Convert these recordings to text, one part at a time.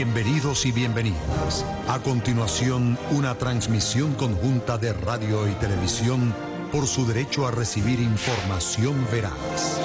Bienvenidos y bienvenidas. A continuación, una transmisión conjunta de radio y televisión por su derecho a recibir información veraz.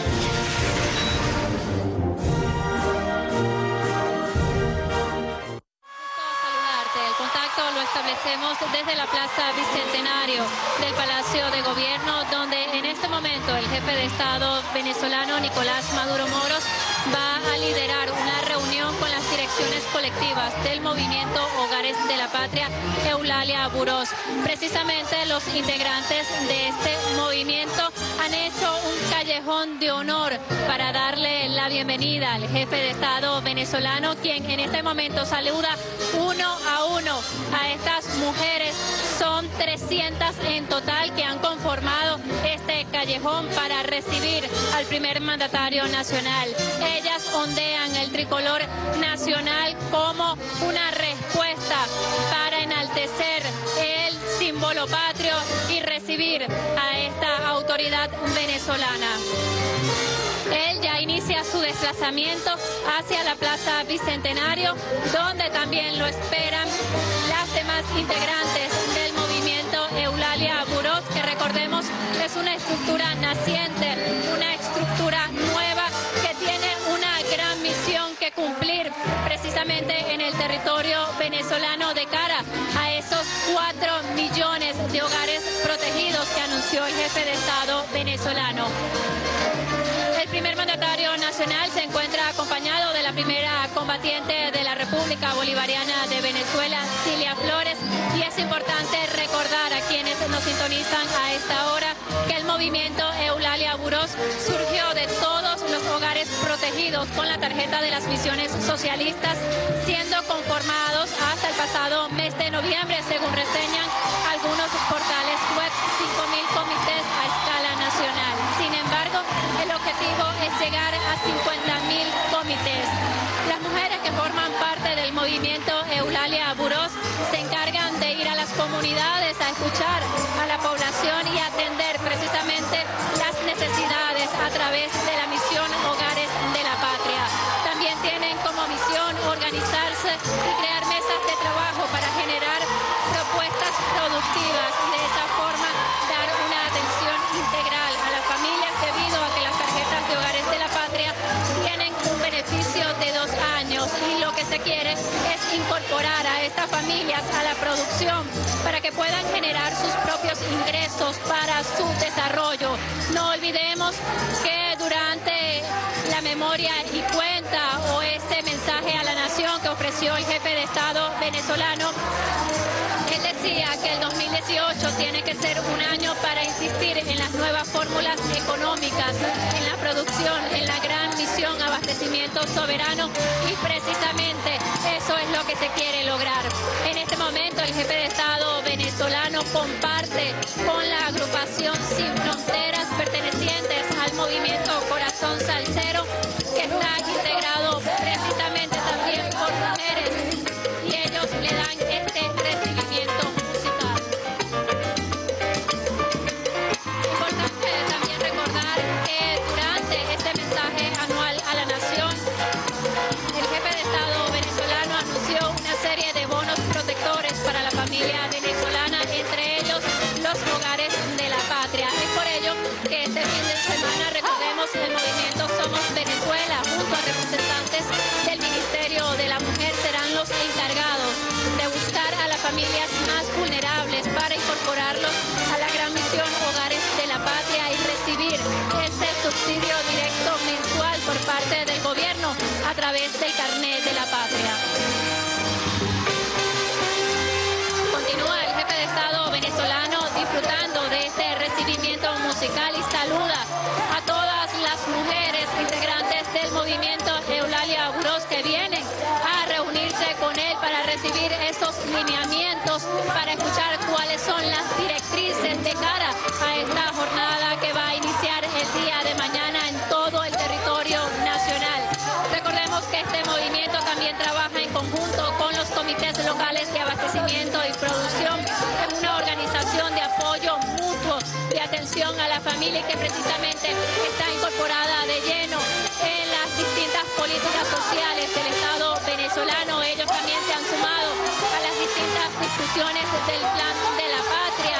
Establecemos desde la Plaza Bicentenario del Palacio de Gobierno, donde en este momento el jefe de Estado venezolano, Nicolás Maduro Moros, va a liderar una reunión con las direcciones colectivas del movimiento Hogares de la Patria, Eulalia Burós. Precisamente los integrantes de este movimiento han hecho un callejón de honor para darle la bienvenida al jefe de Estado venezolano, quien en este momento saluda uno a uno a estas mujeres. Son 300 en total que han conformado este callejón para recibir al primer mandatario nacional. Ellas ondean el tricolor nacional como una respuesta para enaltecer el símbolo patrio y recibir a esta autoridad venezolana. Él ya inicia su desplazamiento hacia la Plaza Bicentenario, donde también lo esperan las demás integrantes del movimiento Eulalia Burós, que recordemos es una estructura naciente, una estructura nueva que tiene una gran misión que cumplir precisamente en el territorio venezolano de cara a esos 4 millones de hogares protegidos que anunció el jefe de Estado venezolano. El primer mandatario nacional se encuentra acompañado de la primera combatiente de la República Bolivariana de Venezuela, Cilia Flores, y es importante recordar a quienes nos sintonizan a esta hora que el movimiento Eulalia Burós surgió de todos los hogares protegidos con la tarjeta de las misiones socialistas, siendo conformados hasta el pasado mes de noviembre, según reseñan algunos portales web, 5.000 comités a escala nacional. Sin embargo, el objetivo es llegar a 50.000 comités. Las mujeres que forman parte del movimiento Eulalia Burós se encargan de ir a las comunidades a escuchar a la población y atender precisamente las necesidades a través de la misión Hogares de la Patria. También tienen como misión organizarse y crear mesas de trabajo para generar propuestas productivas y de esa forma dar una atención integral a las familias, debido a que las tarjetas de Hogares de la Patria tienen un beneficio de 2 años y lo que se quiere es incorporar a estas familias a la producción para que puedan generar sus propios ingresos para su desarrollo. No olvidemos que durante la memoria y cuenta o este mensaje a la nación que ofreció el jefe de Estado venezolano, él decía que el 2018 tiene que ser un año para insistir en las nuevas fórmulas económicas, en la producción, en la gran misión abastecimiento soberano, y precisamente eso es lo que se quiere lograr. En este momento el jefe de Estado venezolano comparte con la agrupación Sin Fronteras, pertenecientes al movimiento Corazón Salsero, que está integrado precisamente también por mujeres, y ellos le dan este recibimiento musical. Importante también recordar que durante este mensaje anual a la nación, el jefe de Estado venezolano anunció una serie de bonos protectores para la familia venezolana, entre ellos los hogares de la patria. Es por ello que este fin de semana, recordemos, el movimiento Somos Venezuela, junto a representantes del Ministerio de la Mujer, serán los encargados de buscar a las familias más vulnerables para incorporarlos a la gran misión Hogares de la Patria y recibir ese subsidio directo mensual por parte del gobierno a través del carnet de la patria. Continúa el jefe de Estado venezolano disfrutando de este recibimiento musical y saluda a todas las mujeres integrantes del movimiento Eulalia Burós que vienen a reunirse con él para recibir esos lineamientos, para escuchar cuáles son las directrices de cara a esta jornada que va a iniciar el día de mañana en todo el territorio nacional. Recordemos que este movimiento también trabaja en conjunto con los comités locales de abastecimiento y producción en una organización de apoyo mutuo, de atención a la familia, y que precisamente está incorporada de lleno en las distintas políticas sociales del Estado venezolano. Ellos discusiones del Plan de la Patria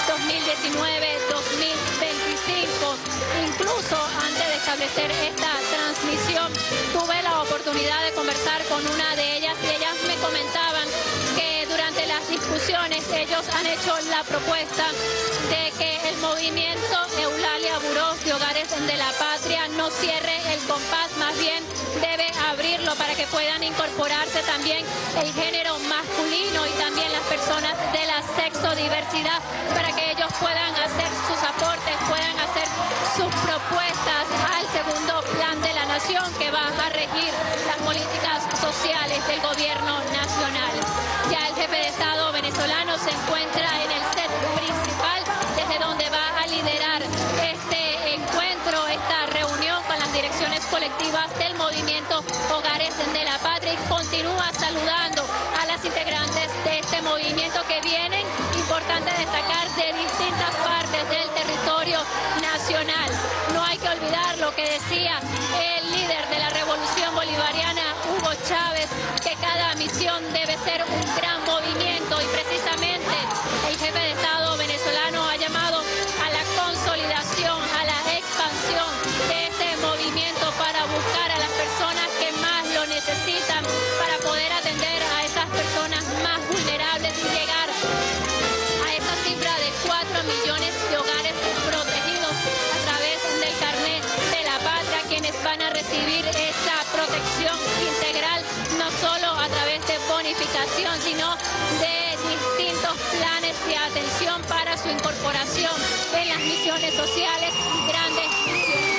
2019-2025. Incluso antes de establecer esta transmisión, tuve la oportunidad de conversar con una de ellas y ellas me comentaban que durante las discusiones ellos han hecho la propuesta de que el movimiento Eulalia Burós de Hogares de la Patria no cierre el compás, más bien debe abrirlo para que puedan incorporarse también el género masculino y también las personas de la sexodiversidad, para que ellos puedan hacer sus aportes, puedan hacer sus propuestas al segundo plan de la nación que va a regir las políticas sociales del gobierno nacional. Ya el jefe de Estado venezolano se encuentra en el set principal, desde donde va a liderar este encuentro, esta reunión con las direcciones colectivas del movimiento Hogares de la Patria, y continúa saludando a las integrantes de este movimiento que vienen, importante destacar, de distintas partes del territorio nacional. No hay que olvidar lo que decía el líder de la Revolución Bolivariana, Hugo Chávez, que cada misión debe ser un gran movimiento, y precisamente el jefe de Estado venezolano ha llamado a la consolidación, a la expansión de este movimiento para buscar a las personas que más lo necesitan, para poder atender a esas personas más vulnerables y llegar a esa cifra de 4 millones de hogares protegidos a través del carnet de la patria, quienes van a recibir esa protección integral, no solo a través de bonificación, sino de distintos planes de atención para su incorporación en las misiones sociales y grandes misiones.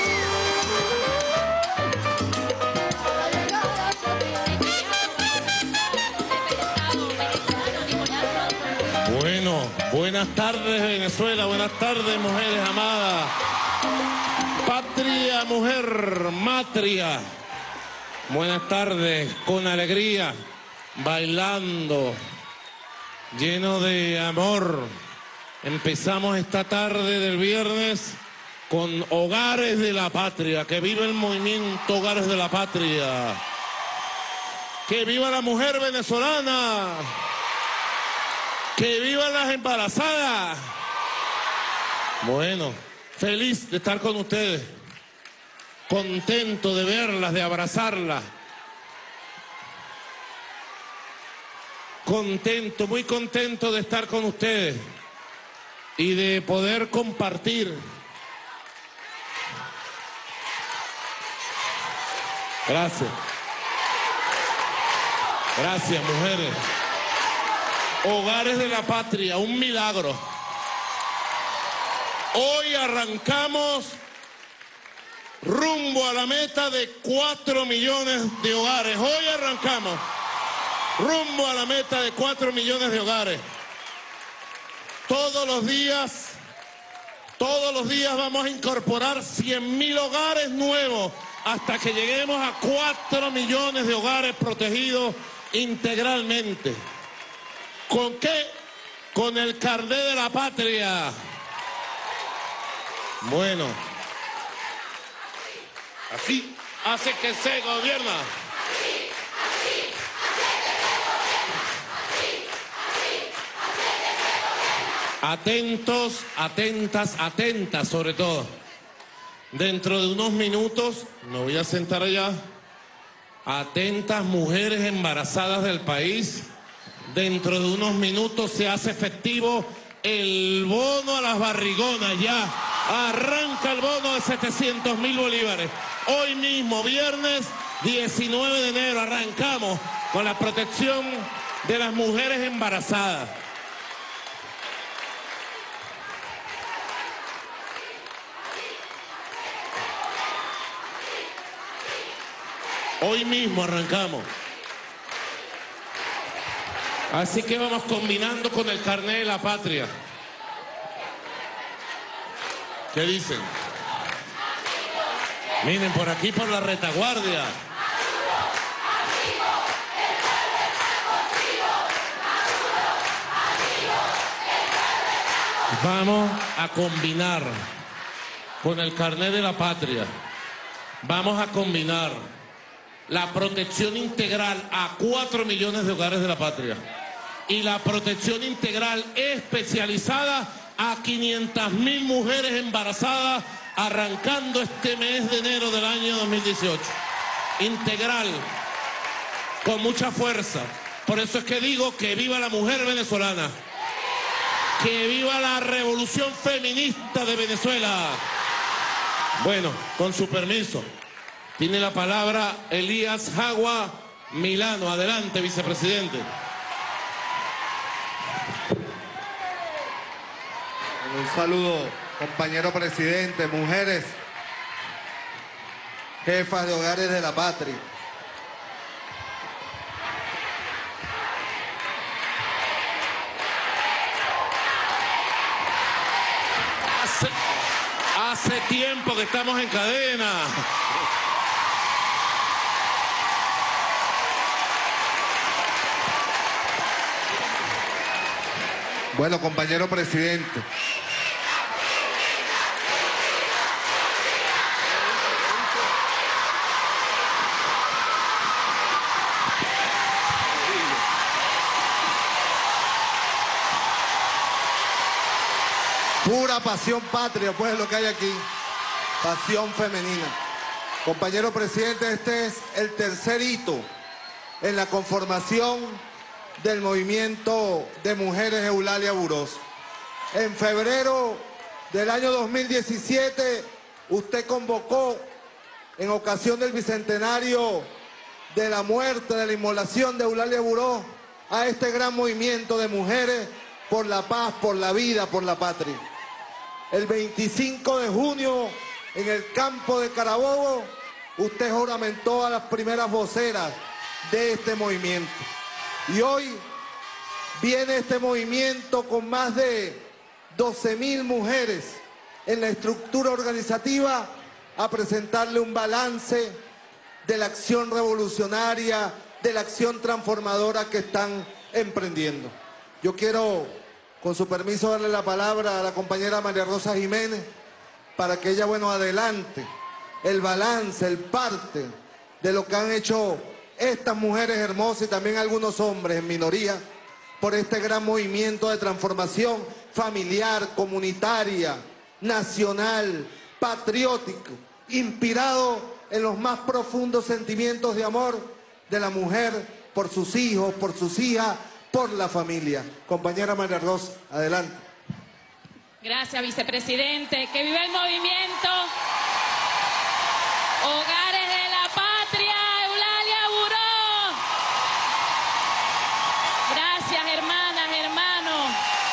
Bueno, buenas tardes Venezuela, buenas tardes mujeres amadas. Patria, mujer, matria. Buenas tardes, con alegría, bailando, lleno de amor. Empezamos esta tarde del viernes con Hogares de la Patria. Que viva el movimiento Hogares de la Patria. Que viva la mujer venezolana. ¡Que vivan las embarazadas! Bueno, feliz de estar con ustedes, contento de verlas, de abrazarlas, contento, muy contento de estar con ustedes y de poder compartir. Gracias. Gracias, mujeres. Hogares de la Patria, un milagro. Hoy arrancamos rumbo a la meta de 4 millones de hogares. Hoy arrancamos rumbo a la meta de 4 millones de hogares. Todos los días vamos a incorporar 100.000 hogares nuevos hasta que lleguemos a 4 millones de hogares protegidos integralmente. ¿Con qué? Con el carnet de la patria. Bueno, así hace que se gobierna. Atentos, atentas, atentas sobre todo. Dentro de unos minutos, me voy a sentar allá. Atentas mujeres embarazadas del país. Dentro de unos minutos se hace efectivo el bono a las barrigonas. Ya arranca el bono de 700.000 bolívares. Hoy mismo, viernes 19 de enero, arrancamos con la protección de las mujeres embarazadas. Hoy mismo arrancamos. Así que vamos combinando con el carnet de la patria. ¿Qué dicen? Miren, por aquí, por la retaguardia. Vamos a combinar con el carnet de la patria. Vamos a combinar la protección integral a 4 millones de hogares de la patria. y la protección integral especializada a 500.000 mujeres embarazadas arrancando este mes de enero del año 2018. Integral, con mucha fuerza. Por eso es que digo que viva la mujer venezolana, que viva la revolución feminista de Venezuela. Bueno, con su permiso, tiene la palabra Elías Jagua Milano. Adelante, vicepresidente. Un saludo, compañero presidente, mujeres, jefas de hogares de la patria. Hace tiempo que estamos en cadena. Bueno, compañero presidente. Pura pasión patria, pues es lo que hay aquí. Pasión femenina. Compañero presidente, este es el tercer hito en la conformación del movimiento de mujeres Eulalia Burós. En febrero del año 2017, usted convocó, en ocasión del bicentenario de la muerte, de la inmolación de Eulalia Burós, a este gran movimiento de mujeres por la paz, por la vida, por la patria. El 25 de junio, en el campo de Carabobo, usted juramentó a las primeras voceras de este movimiento. Y hoy viene este movimiento con más de 12.000 mujeres en la estructura organizativa a presentarle un balance de la acción revolucionaria, de la acción transformadora que están emprendiendo. Yo quiero, con su permiso, darle la palabra a la compañera María Rosa Jiménez para que ella, bueno, adelante el balance, el parte de lo que han hecho estas mujeres hermosas y también algunos hombres en minoría por este gran movimiento de transformación familiar, comunitaria, nacional, patriótico, inspirado en los más profundos sentimientos de amor de la mujer por sus hijos, por sus hijas, por la familia. Compañera María Rosa, adelante. Gracias, vicepresidente. Que viva el movimiento Hogares de la Patria, Eulalia Burós. Gracias, hermanas, hermanos.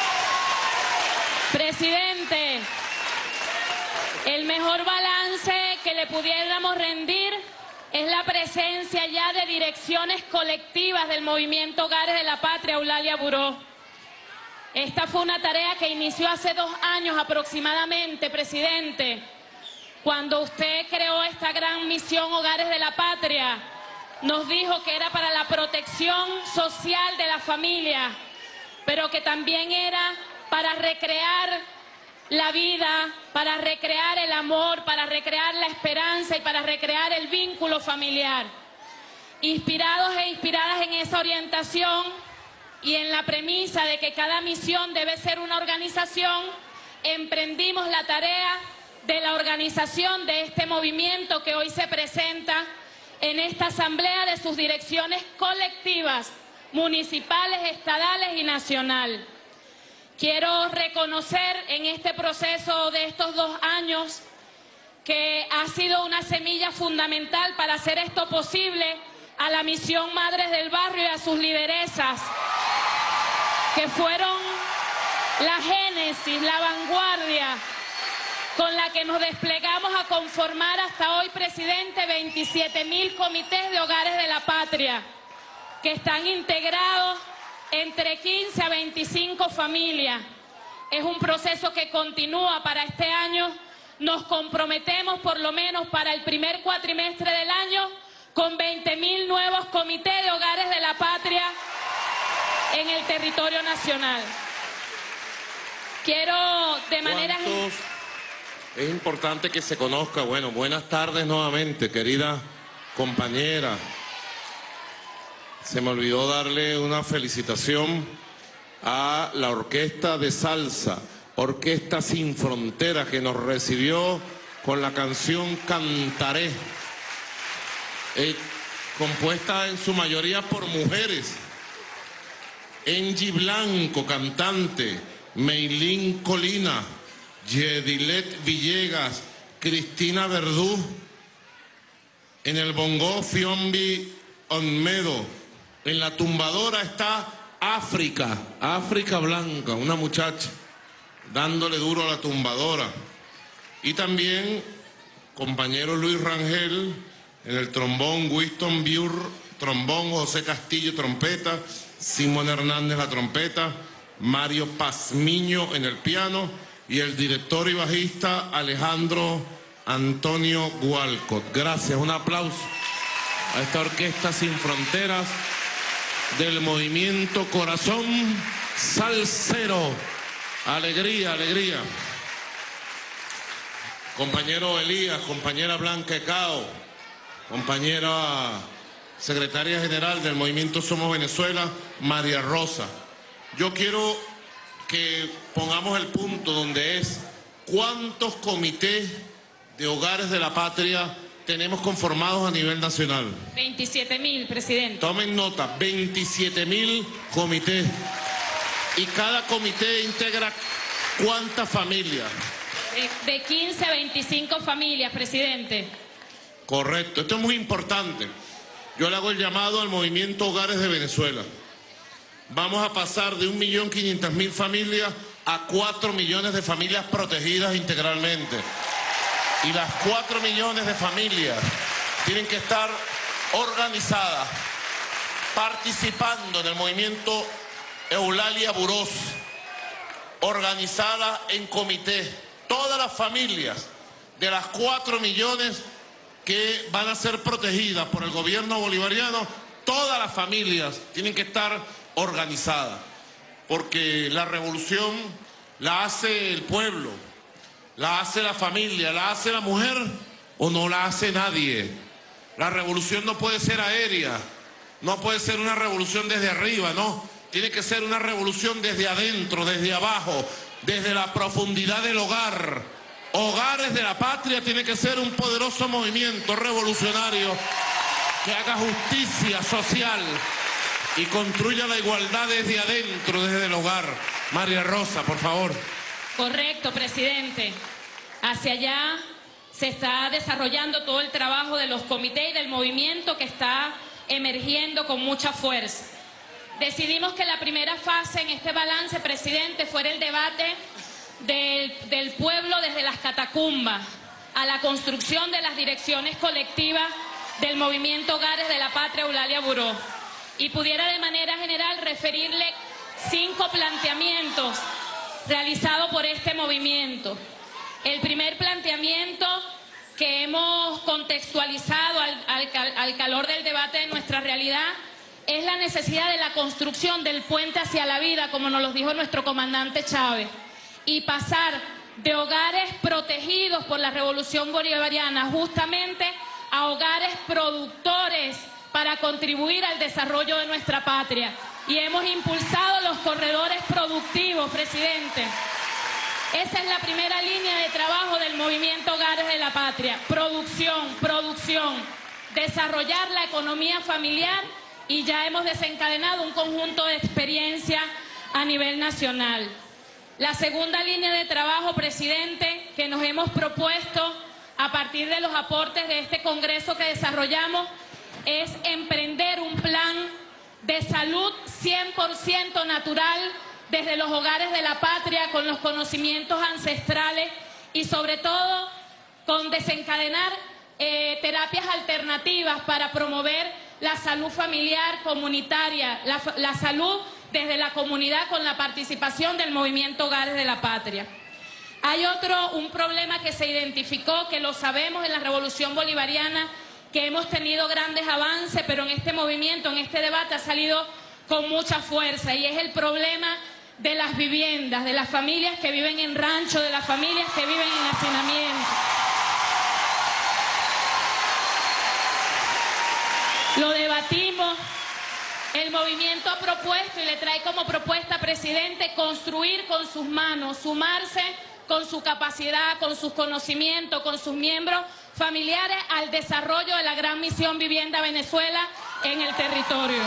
Presidente, el mejor balance que le pudiéramos rendir es la presencia ya de direcciones colectivas del movimiento Hogares de la Patria, Eulalia Burós. Esta fue una tarea que inició hace 2 años aproximadamente, presidente, cuando usted creó esta gran misión Hogares de la Patria. Nos dijo que era para la protección social de la familia, pero que también era para recrear la vida, para recrear el amor, para recrear la esperanza y para recrear el vínculo familiar. Inspirados e inspiradas en esa orientación y en la premisa de que cada misión debe ser una organización, emprendimos la tarea de la organización de este movimiento que hoy se presenta en esta asamblea de sus direcciones colectivas, municipales, estadales y nacional. Quiero reconocer en este proceso de estos 2 años que ha sido una semilla fundamental para hacer esto posible a la misión Madres del Barrio y a sus lideresas, que fueron la génesis, la vanguardia con la que nos desplegamos a conformar hasta hoy, presidente, 27.000 comités de hogares de la patria, que están integrados entre 15 a 25 familias. Es un proceso que continúa para este año. Nos comprometemos, por lo menos para el primer cuatrimestre del año, con 20.000 nuevos comités de hogares de la patria en el territorio nacional. Quiero de manera... Es importante que se conozca. Bueno, buenas tardes nuevamente, querida compañera. Se me olvidó darle una felicitación a la Orquesta de Salsa, Orquesta Sin Fronteras, que nos recibió con la canción Cantaré, compuesta en su mayoría por mujeres. Angie Blanco, cantante, Meilín Colina, Yedilet Villegas, Cristina Verdú, en el bongó Fiombi Olmedo, en la tumbadora está África Blanca, una muchacha, dándole duro a la tumbadora. Y también compañero Luis Rangel, en el trombón Winston Biur, trombón José Castillo, trompeta, Simón Hernández, la trompeta, Mario Pazmiño en el piano y el director y bajista Alejandro Antonio Walcott. Gracias, un aplauso a esta Orquesta Sin Fronteras del movimiento Corazón Salsero. Alegría, alegría. Compañero Elías, compañera Blanca Ecao, compañera secretaria general del movimiento Somos Venezuela, María Rosa. Yo quiero que pongamos el punto donde es cuántos comités de hogares de la patria tenemos conformados a nivel nacional. 27.000, presidente. Tomen nota, 27.000 comités. ¿Y cada comité integra cuántas familias? De 15 a 25 familias, presidente. Correcto, esto es muy importante. Yo le hago el llamado al movimiento Hogares de Venezuela. Vamos a pasar de 1.500.000 familias a 4 millones de familias protegidas integralmente. Y las 4 millones de familias tienen que estar organizadas, participando en el movimiento Eulalia Burós, organizada en comité. Todas las familias de las 4 millones que van a ser protegidas por el gobierno bolivariano, todas las familias tienen que estar organizadas, porque la revolución la hace el pueblo, la hace la familia, la hace la mujer o no la hace nadie. La revolución no puede ser aérea, no puede ser una revolución desde arriba, no. Tiene que ser una revolución desde adentro, desde abajo, desde la profundidad del hogar. Hogares de la Patria tiene que ser un poderoso movimiento revolucionario que haga justicia social y construya la igualdad desde adentro, desde el hogar. María Rosa, por favor. Correcto, presidente. Hacia allá se está desarrollando todo el trabajo de los comités y del movimiento que está emergiendo con mucha fuerza. Decidimos que la primera fase en este balance, presidente, fuera el debate del pueblo desde las catacumbas a la construcción de las direcciones colectivas del movimiento Hogares de la Patria Eulalia Burós. Y pudiera de manera general referirle 5 planteamientos realizados por este movimiento. El primer planteamiento que hemos contextualizado al calor del debate de nuestra realidad es la necesidad de la construcción del puente hacia la vida, como nos lo dijo nuestro comandante Chávez, y pasar de hogares protegidos por la revolución bolivariana justamente a hogares productores para contribuir al desarrollo de nuestra patria. Y hemos impulsado los corredores productivos, presidente. Esa es la primera línea de trabajo del movimiento Hogares de la Patria. Producción, producción, desarrollar la economía familiar, y ya hemos desencadenado un conjunto de experiencias a nivel nacional. La segunda línea de trabajo, presidente, que nos hemos propuesto a partir de los aportes de este congreso que desarrollamos, es emprender un plan de salud 100% natural desde los hogares de la patria, con los conocimientos ancestrales y sobre todo con desencadenar terapias alternativas para promover la salud familiar, comunitaria, la salud desde la comunidad con la participación del movimiento Hogares de la Patria. Hay un problema que se identificó, que lo sabemos en la Revolución Bolivariana, que hemos tenido grandes avances, pero en este movimiento, en este debate ha salido con mucha fuerza, y es el problema de las viviendas, de las familias que viven en rancho, de las familias que viven en hacinamiento. Lo debatimos El movimiento ha propuesto y le trae como propuesta, presidente, construir con sus manos, sumarse con su capacidad, con sus conocimientos, con sus miembros familiares al desarrollo de la gran misión Vivienda Venezuela en el territorio.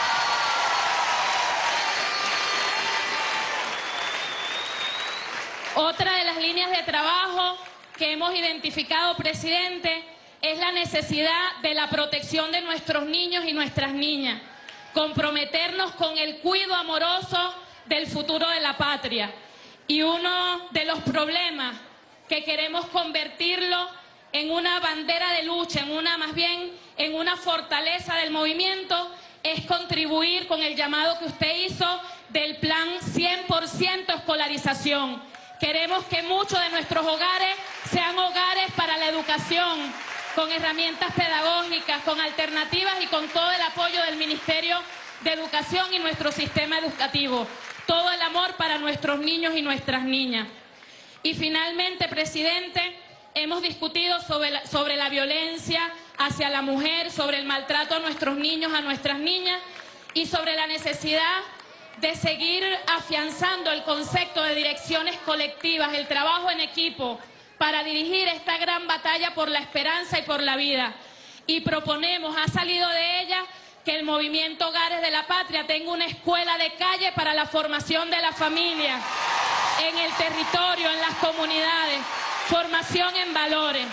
Otra de las líneas de trabajo que hemos identificado, presidente, es la necesidad de la protección de nuestros niños y nuestras niñas. Comprometernos con el cuidado amoroso del futuro de la patria. Y uno de los problemas que queremos convertirlo en una bandera de lucha, más bien en una fortaleza del movimiento, es contribuir con el llamado que usted hizo del plan 100% escolarización. Queremos que muchos de nuestros hogares sean hogares para la educación, con herramientas pedagógicas, con alternativas y con todo el apoyo del Ministerio de Educación y nuestro sistema educativo. Todo el amor para nuestros niños y nuestras niñas. Y finalmente, presidente, hemos discutido sobre la violencia hacia la mujer, sobre el maltrato a nuestros niños, a nuestras niñas y sobre la necesidad de seguir afianzando el concepto de direcciones colectivas, el trabajo en equipo para dirigir esta gran batalla por la esperanza y por la vida. Y proponemos, ha salido de ella, que el movimiento Hogares de la Patria tenga una escuela de calle para la formación de la familia en el territorio, en las comunidades, formación en valores.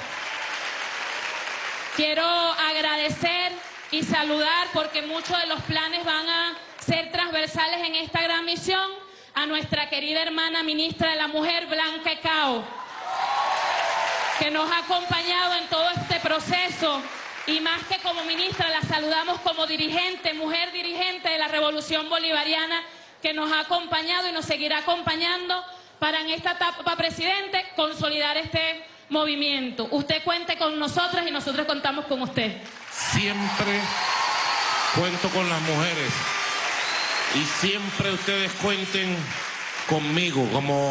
Quiero agradecer y saludar, porque muchos de los planes van a ser transversales en esta gran misión, a nuestra querida hermana ministra de la Mujer, Blanca Cao, que nos ha acompañado en todo este proceso. Y más que como ministra, la saludamos como dirigente, mujer dirigente de la Revolución Bolivariana, que nos ha acompañado y nos seguirá acompañando para en esta etapa, presidente, consolidar este movimiento. Usted cuente con nosotras y nosotros contamos con usted. Siempre cuento con las mujeres y siempre ustedes cuenten conmigo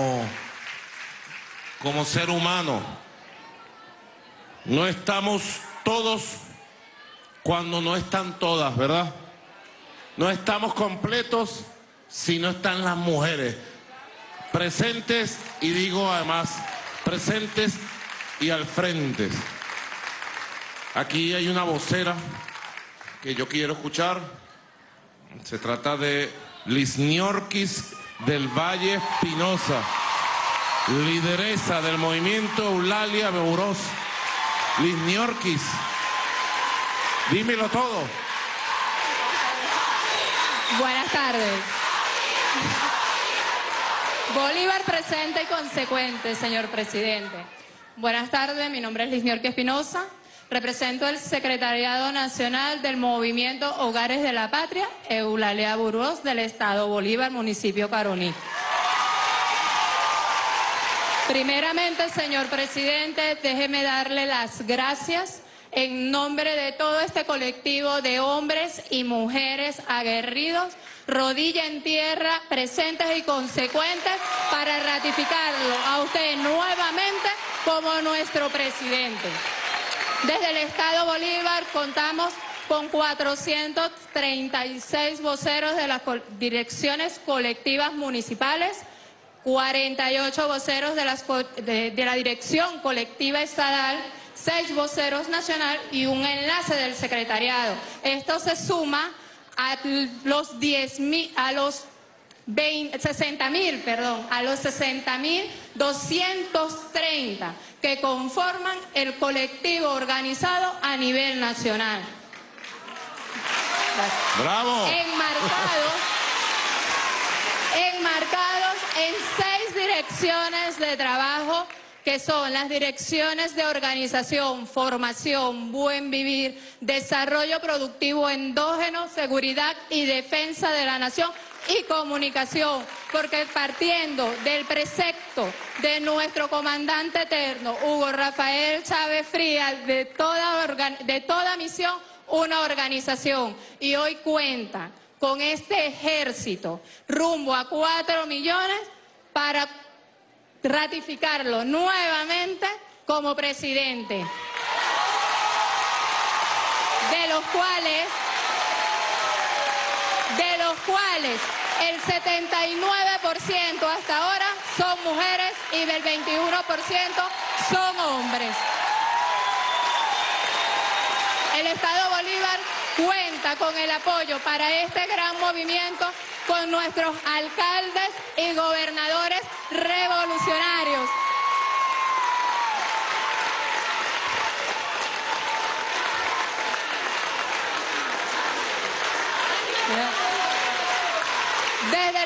como ser humano. No estamos todos cuando no están todas, ¿verdad? No estamos completos si no están las mujeres presentes, y digo además presentes y al frente. Aquí hay una vocera que yo quiero escuchar. Se trata de Lisniorquis del Valle Espinosa, lideresa del movimiento Eulalia Beuros. Lisniorquis, dímelo todo. Buenas tardes. Bolívar presente y consecuente, señor presidente. Buenas tardes, mi nombre es Lisniorquis Espinosa. Represento el Secretariado Nacional del Movimiento Hogares de la Patria, Eulalia Beuros, del Estado Bolívar, municipio Caroní. Primeramente, señor presidente, déjeme darle las gracias en nombre de todo este colectivo de hombres y mujeres aguerridos, rodilla en tierra, presentes y consecuentes, para ratificarlo a usted nuevamente como nuestro presidente. Desde el Estado Bolívar contamos con 436 voceros de las direcciones colectivas municipales, 48 voceros de la dirección colectiva estatal, 6 voceros nacional y un enlace del secretariado. Esto se suma a los 60.230 que conforman el colectivo organizado a nivel nacional. ¡Bravo! Enmarcados en 6 direcciones de trabajo, que son las direcciones de organización, formación, buen vivir, desarrollo productivo endógeno, seguridad y defensa de la nación y comunicación, porque partiendo del precepto de nuestro comandante eterno, Hugo Rafael Chávez Frías, de toda misión, una organización, y hoy cuenta con este ejército rumbo a 4 millones para ratificarlo nuevamente como presidente, de los cuales de los cuales el 79% hasta ahora son mujeres y el 21% son hombres. El Estado Bolívar cuenta con el apoyo para este gran movimiento con nuestros alcaldes y gobernadores revolucionarios. Desde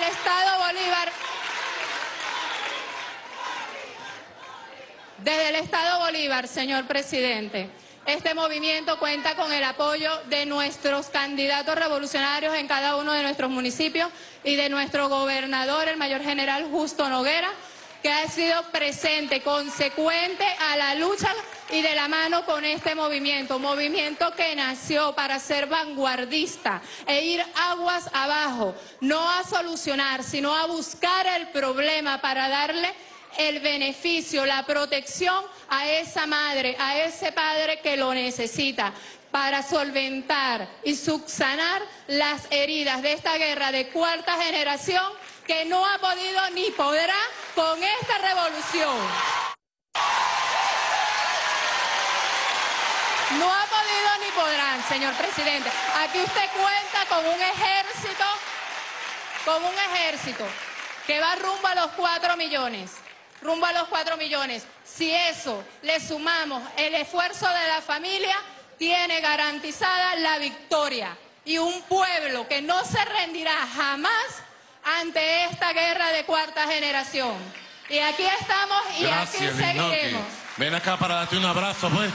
el Estado Bolívar, señor presidente, este movimiento cuenta con el apoyo de nuestros candidatos revolucionarios en cada uno de nuestros municipios y de nuestro gobernador, el mayor general Justo Noguera, que ha sido presente, consecuente a la lucha y de la mano con este movimiento que nació para ser vanguardista e ir aguas abajo, no a solucionar, sino a buscar el problema para darle el beneficio, la protección a esa madre, a ese padre que lo necesita, para solventar y subsanar las heridas de esta guerra de cuarta generación que no ha podido ni podrá con esta revolución. No ha podido ni podrán, señor presidente. Aquí usted cuenta con un ejército que va rumbo a los 4 millones. Rumbo a los 4 millones. Si eso le sumamos el esfuerzo de la familia, tiene garantizada la victoria. Y un pueblo que no se rendirá jamás ante esta guerra de cuarta generación. Y aquí estamos y gracias, aquí seguiremos. Ven acá para darte un abrazo, pues.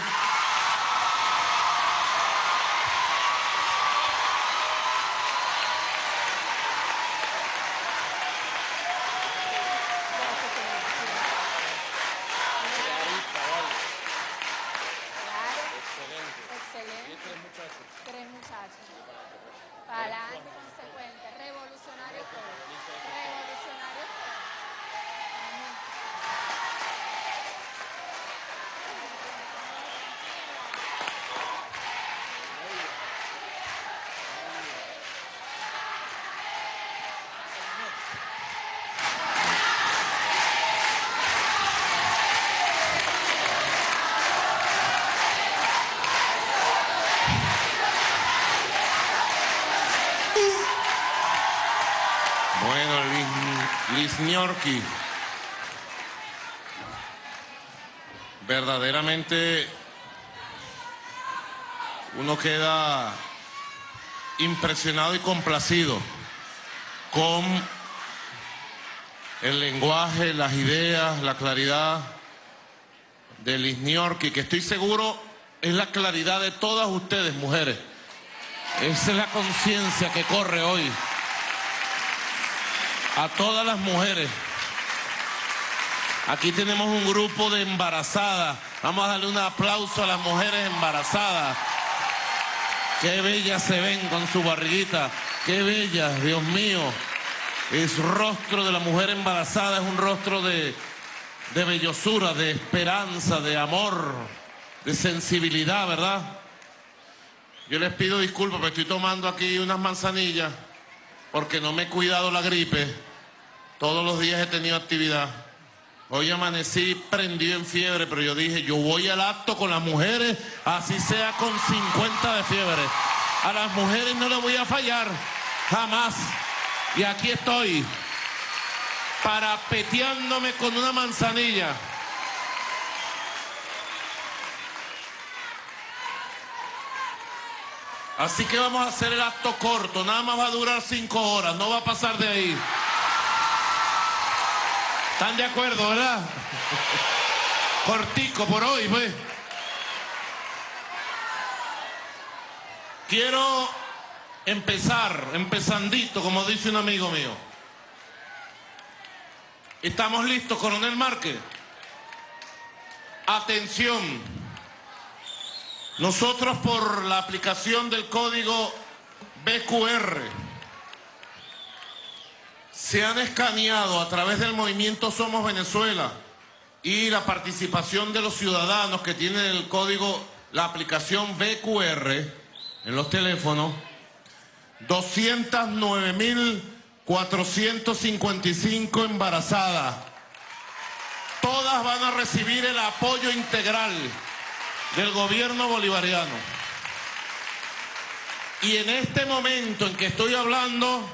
Lisniorki, verdaderamente uno queda impresionado y complacido con el lenguaje, las ideas, la claridad de Lisniorki, que estoy seguro es la claridad de todas ustedes, mujeres. Esa es la conciencia que corre hoy. A todas las mujeres. Aquí tenemos un grupo de embarazadas. Vamos a darle un aplauso a las mujeres embarazadas. Qué bellas se ven con su barriguita. Qué bellas, Dios mío. El rostro de la mujer embarazada es un rostro de bellosura, de esperanza, de amor, de sensibilidad, ¿verdad? Yo les pido disculpas, pero estoy tomando aquí unas manzanillas porque no me he cuidado la gripe. Todos los días he tenido actividad. Hoy amanecí prendido en fiebre, pero yo dije, yo voy al acto con las mujeres, así sea con 50 de fiebre. A las mujeres no les voy a fallar, jamás. Y aquí estoy, parapeteándome con una manzanilla. Así que vamos a hacer el acto corto, nada más va a durar 5 horas, no va a pasar de ahí. ¿Están de acuerdo, verdad? Cortico por hoy, pues. Quiero empezandito, como dice un amigo mío. ¿Estamos listos, Coronel Márquez? Atención. Nosotros por la aplicación del código BQR se han escaneado a través del movimiento Somos Venezuela y la participación de los ciudadanos que tienen el código, la aplicación BQR en los teléfonos, 209.455 embarazadas. Todas van a recibir el apoyo integral del gobierno bolivariano. Y en este momento en que estoy hablando,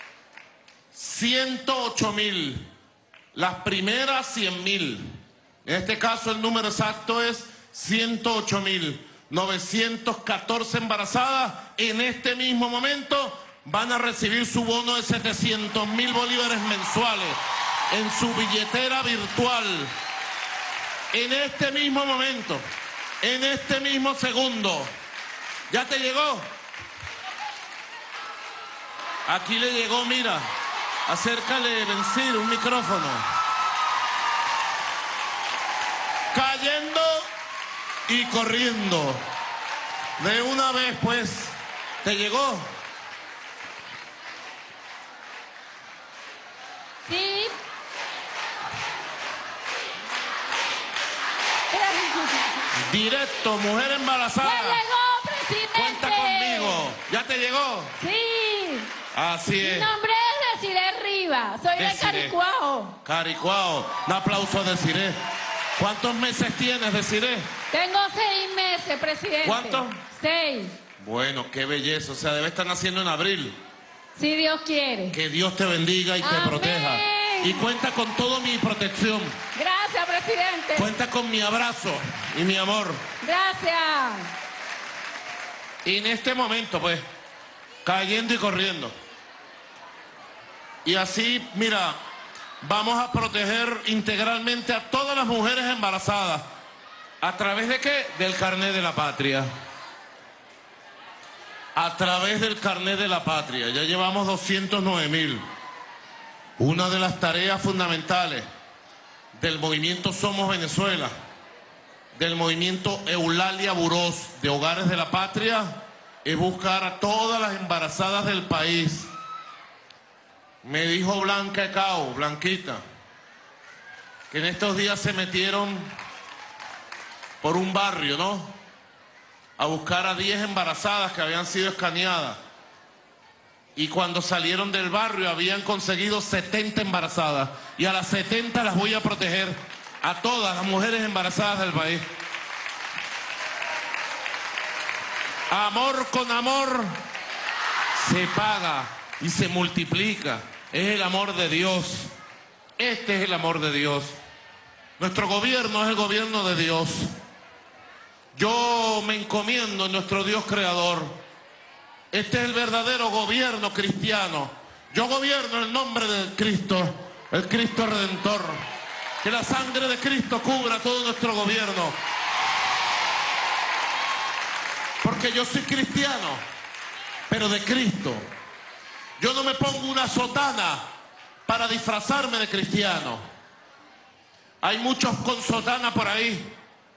108.000, las primeras 100.000. En este caso el número exacto es 108.914 embarazadas. En este mismo momento van a recibir su bono de 700.000 bolívares mensuales en su billetera virtual. En este mismo momento, en este mismo segundo. ¿Ya te llegó? Aquí le llegó, mira. Acércale, Vencir, un micrófono. Cayendo y corriendo. De una vez, pues. ¿Te llegó? Sí. Directo, mujer embarazada. ¡Ya llegó, presidente! Cuenta conmigo. ¿Ya te llegó? Sí. Así es. Mi nombre es Desiré Rivas. Soy de Desiré. Caricuao. Caricuao. Un aplauso a Desiré. ¿Cuántos meses tienes, Desiré? Tengo 6 meses, presidente. ¿Cuántos? 6. Bueno, qué belleza. O sea, debe estar naciendo en abril. Si Dios quiere. Que Dios te bendiga y te Amén. proteja. Y cuenta con toda mi protección. Gracias, presidente. Cuenta con mi abrazo y mi amor. Gracias. Y en este momento, pues, cayendo y corriendo. Y así, mira, vamos a proteger integralmente a todas las mujeres embarazadas. ¿A través de qué? Del carnet de la patria. A través del carnet de la patria. Ya llevamos 209.000. Una de las tareas fundamentales del movimiento Somos Venezuela, del movimiento Eulalia Burós de Hogares de la Patria, es buscar a todas las embarazadas del país. Me dijo Blanca Ecao, Blanquita, que en estos días se metieron por un barrio, ¿no? A buscar a 10 embarazadas que habían sido escaneadas. Y cuando salieron del barrio habían conseguido 70 embarazadas. Y a las 70 las voy a proteger, a todas las mujeres embarazadas del país. Amor con amor se paga y se multiplica. Es el amor de Dios. Este es el amor de Dios. Nuestro gobierno es el gobierno de Dios. Yo me encomiendo en nuestro Dios creador. Este es el verdadero gobierno cristiano. Yo gobierno en el nombre de Cristo, el Cristo Redentor. Que la sangre de Cristo cubra todo nuestro gobierno. Porque yo soy cristiano, pero de Cristo. Yo no me pongo una sotana para disfrazarme de cristiano. Hay muchos con sotana por ahí.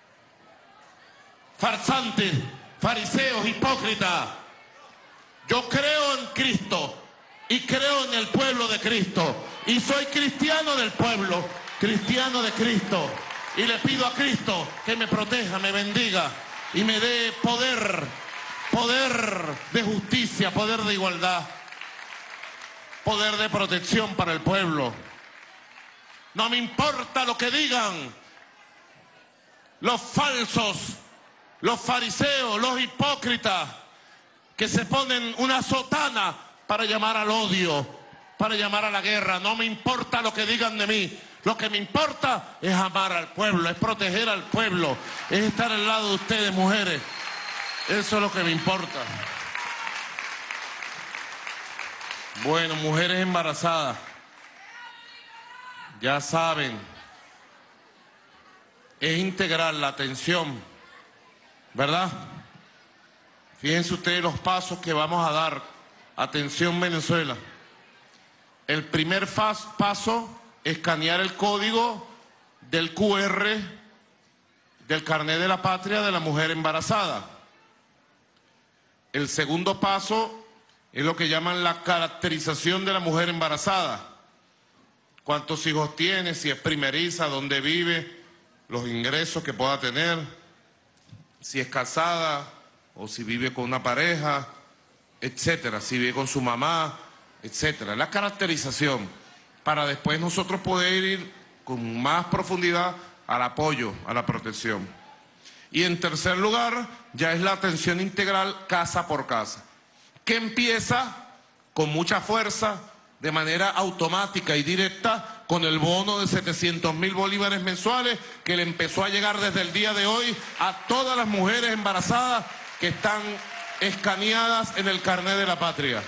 Farsantes, fariseos, hipócritas. Yo creo en Cristo y creo en el pueblo de Cristo. Y soy cristiano del pueblo, cristiano de Cristo. Y le pido a Cristo que me proteja, me bendiga y me dé poder de justicia, poder de igualdad, poder de protección para el pueblo. No me importa lo que digan los falsos, los fariseos, los hipócritas, que se ponen una sotana para llamar al odio, para llamar a la guerra. No me importa lo que digan de mí. Lo que me importa es amar al pueblo, es proteger al pueblo, es estar al lado de ustedes, mujeres. Eso es lo que me importa. Bueno, mujeres embarazadas, ya saben, es integral la atención, ¿verdad? Fíjense ustedes los pasos que vamos a dar. Atención, Venezuela. El primer paso, escanear el código del QR del carnet de la patria de la mujer embarazada. El segundo paso es lo que llaman la caracterización de la mujer embarazada. Cuántos hijos tiene, si es primeriza, dónde vive, los ingresos que pueda tener, si es casada o si vive con una pareja, etcétera, si vive con su mamá, etcétera. La caracterización, para después nosotros poder ir con más profundidad al apoyo, a la protección. Y en tercer lugar, ya es la atención integral casa por casa, que empieza con mucha fuerza, de manera automática y directa, con el bono de 700.000 bolívares mensuales, que le empezó a llegar desde el día de hoy a todas las mujeres embarazadas que están escaneadas en el carnet de la patria.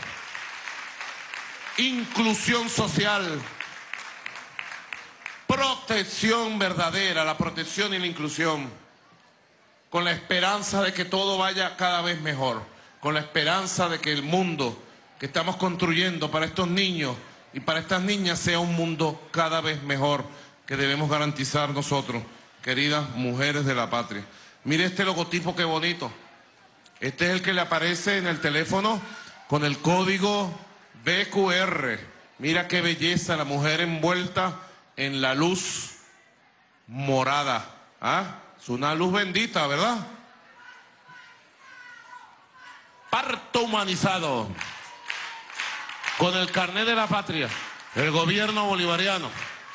Inclusión social, protección verdadera, la protección y la inclusión, con la esperanza de que todo vaya cada vez mejor, con la esperanza de que el mundo que estamos construyendo para estos niños y para estas niñas sea un mundo cada vez mejor, que debemos garantizar nosotros, queridas mujeres de la patria. Mire este logotipo, qué bonito. Este es el que le aparece en el teléfono con el código BQR. Mira qué belleza, la mujer envuelta en la luz morada. ¿Ah? Es una luz bendita, ¿verdad? Parto humanizado. Con el carnet de la patria, el gobierno bolivariano.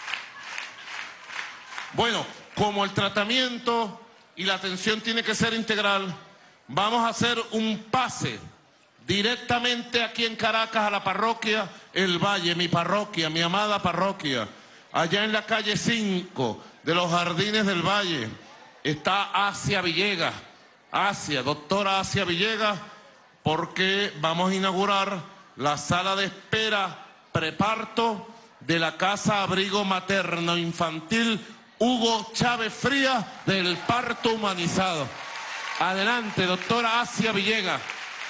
Bueno, como el tratamiento y la atención tiene que ser integral, vamos a hacer un pase directamente aquí en Caracas a la parroquia El Valle, mi parroquia, mi amada parroquia. Allá en la calle 5 de los Jardines del Valle está Asia Villegas, doctora Asia Villegas, porque vamos a inaugurar la sala de espera preparto de la Casa Abrigo Materno Infantil Hugo Chávez Frías del parto humanizado. Adelante, doctora Asia Villegas.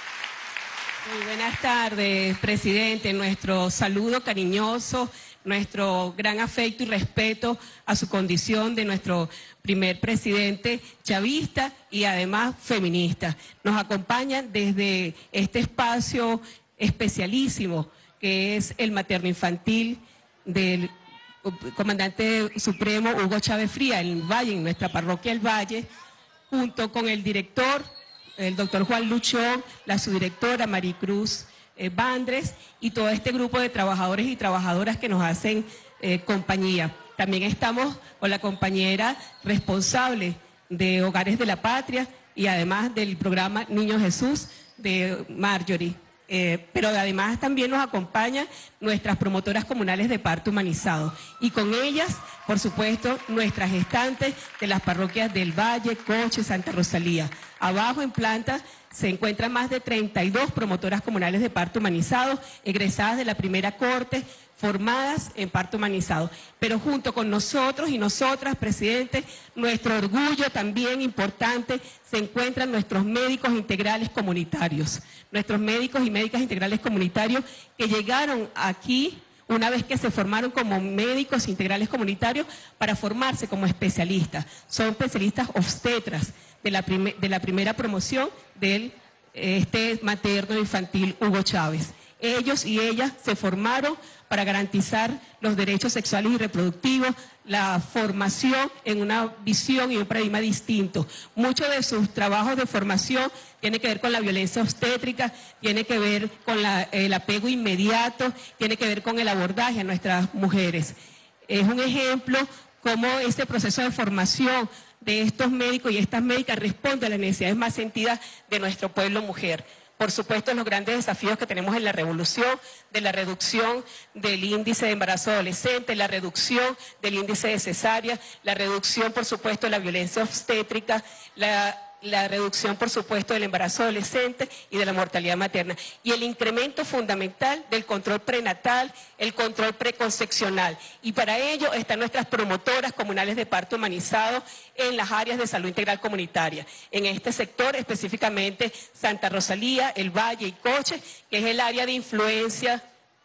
Muy buenas tardes, presidente. Nuestro saludo cariñoso, nuestro gran afecto y respeto a su condición de nuestro primer presidente chavista y además feminista. Nos acompañan desde este espacio especialísimo que es el materno infantil del comandante supremo Hugo Chávez Frías en el Valle, en nuestra parroquia El Valle, junto con el director, el doctor Juan Luchón, la subdirectora Maricruz Bandres y todo este grupo de trabajadores y trabajadoras que nos hacen compañía. También estamos con la compañera responsable de Hogares de la Patria y además del programa Niño Jesús de Marjorie. Pero además también nos acompañan nuestras promotoras comunales de parto humanizado y con ellas, por supuesto, nuestras gestantes de las parroquias del Valle, Coche, Santa Rosalía. Abajo en planta se encuentran más de 32 promotoras comunales de parto humanizado, egresadas de la primera corte, formadas en parto humanizado. Pero junto con nosotros y nosotras, presidente, nuestro orgullo también importante, se encuentran nuestros médicos integrales comunitarios. Nuestros médicos y médicas integrales comunitarios que llegaron aquí una vez que se formaron como médicos integrales comunitarios para formarse como especialistas. Son especialistas obstetras de la primera promoción del materno infantil Hugo Chávez. Ellos y ellas se formaron para garantizar los derechos sexuales y reproductivos, la formación en una visión y un paradigma distinto. Muchos de sus trabajos de formación tiene que ver con la violencia obstétrica, tiene que ver con el apego inmediato, tiene que ver con el abordaje a nuestras mujeres. Es un ejemplo cómo este proceso de formación de estos médicos y estas médicas responde a las necesidades más sentidas de nuestro pueblo mujer. Por supuesto, los grandes desafíos que tenemos en la revolución, de la reducción del índice de embarazo adolescente, la reducción del índice de cesárea, la reducción, por supuesto, de la violencia obstétrica, la reducción, por supuesto, del embarazo adolescente y de la mortalidad materna. Y el incremento fundamental del control prenatal, el control preconcepcional. Y para ello están nuestras promotoras comunales de parto humanizado en las áreas de salud integral comunitaria. En este sector, específicamente Santa Rosalía, El Valle y Coche, que es el área de influencia,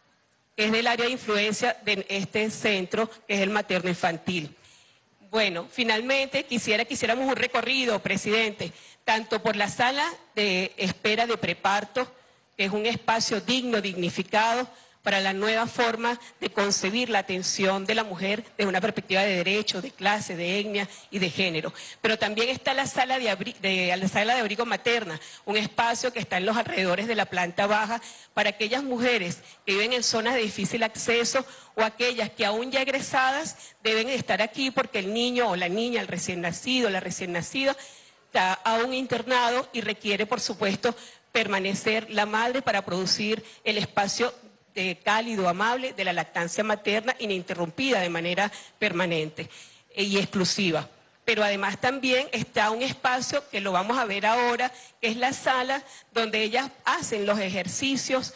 de este centro, que es el materno infantil. Bueno, finalmente quisiéramos un recorrido, presidente, tanto por la sala de espera de preparto, que es un espacio digno, dignificado, para la nueva forma de concebir la atención de la mujer desde una perspectiva de derecho, de clase, de etnia y de género. Pero también está la sala de abrigo materna, un espacio que está en los alrededores de la planta baja para aquellas mujeres que viven en zonas de difícil acceso o aquellas que aún ya egresadas deben estar aquí porque el niño o la niña, el recién nacido, la recién nacida, está aún internado y requiere, por supuesto, permanecer la madre para producir el espacio cálido, amable de la lactancia materna ininterrumpida de manera permanente y exclusiva. Pero además también está un espacio que lo vamos a ver ahora, que es la sala donde ellas hacen los ejercicios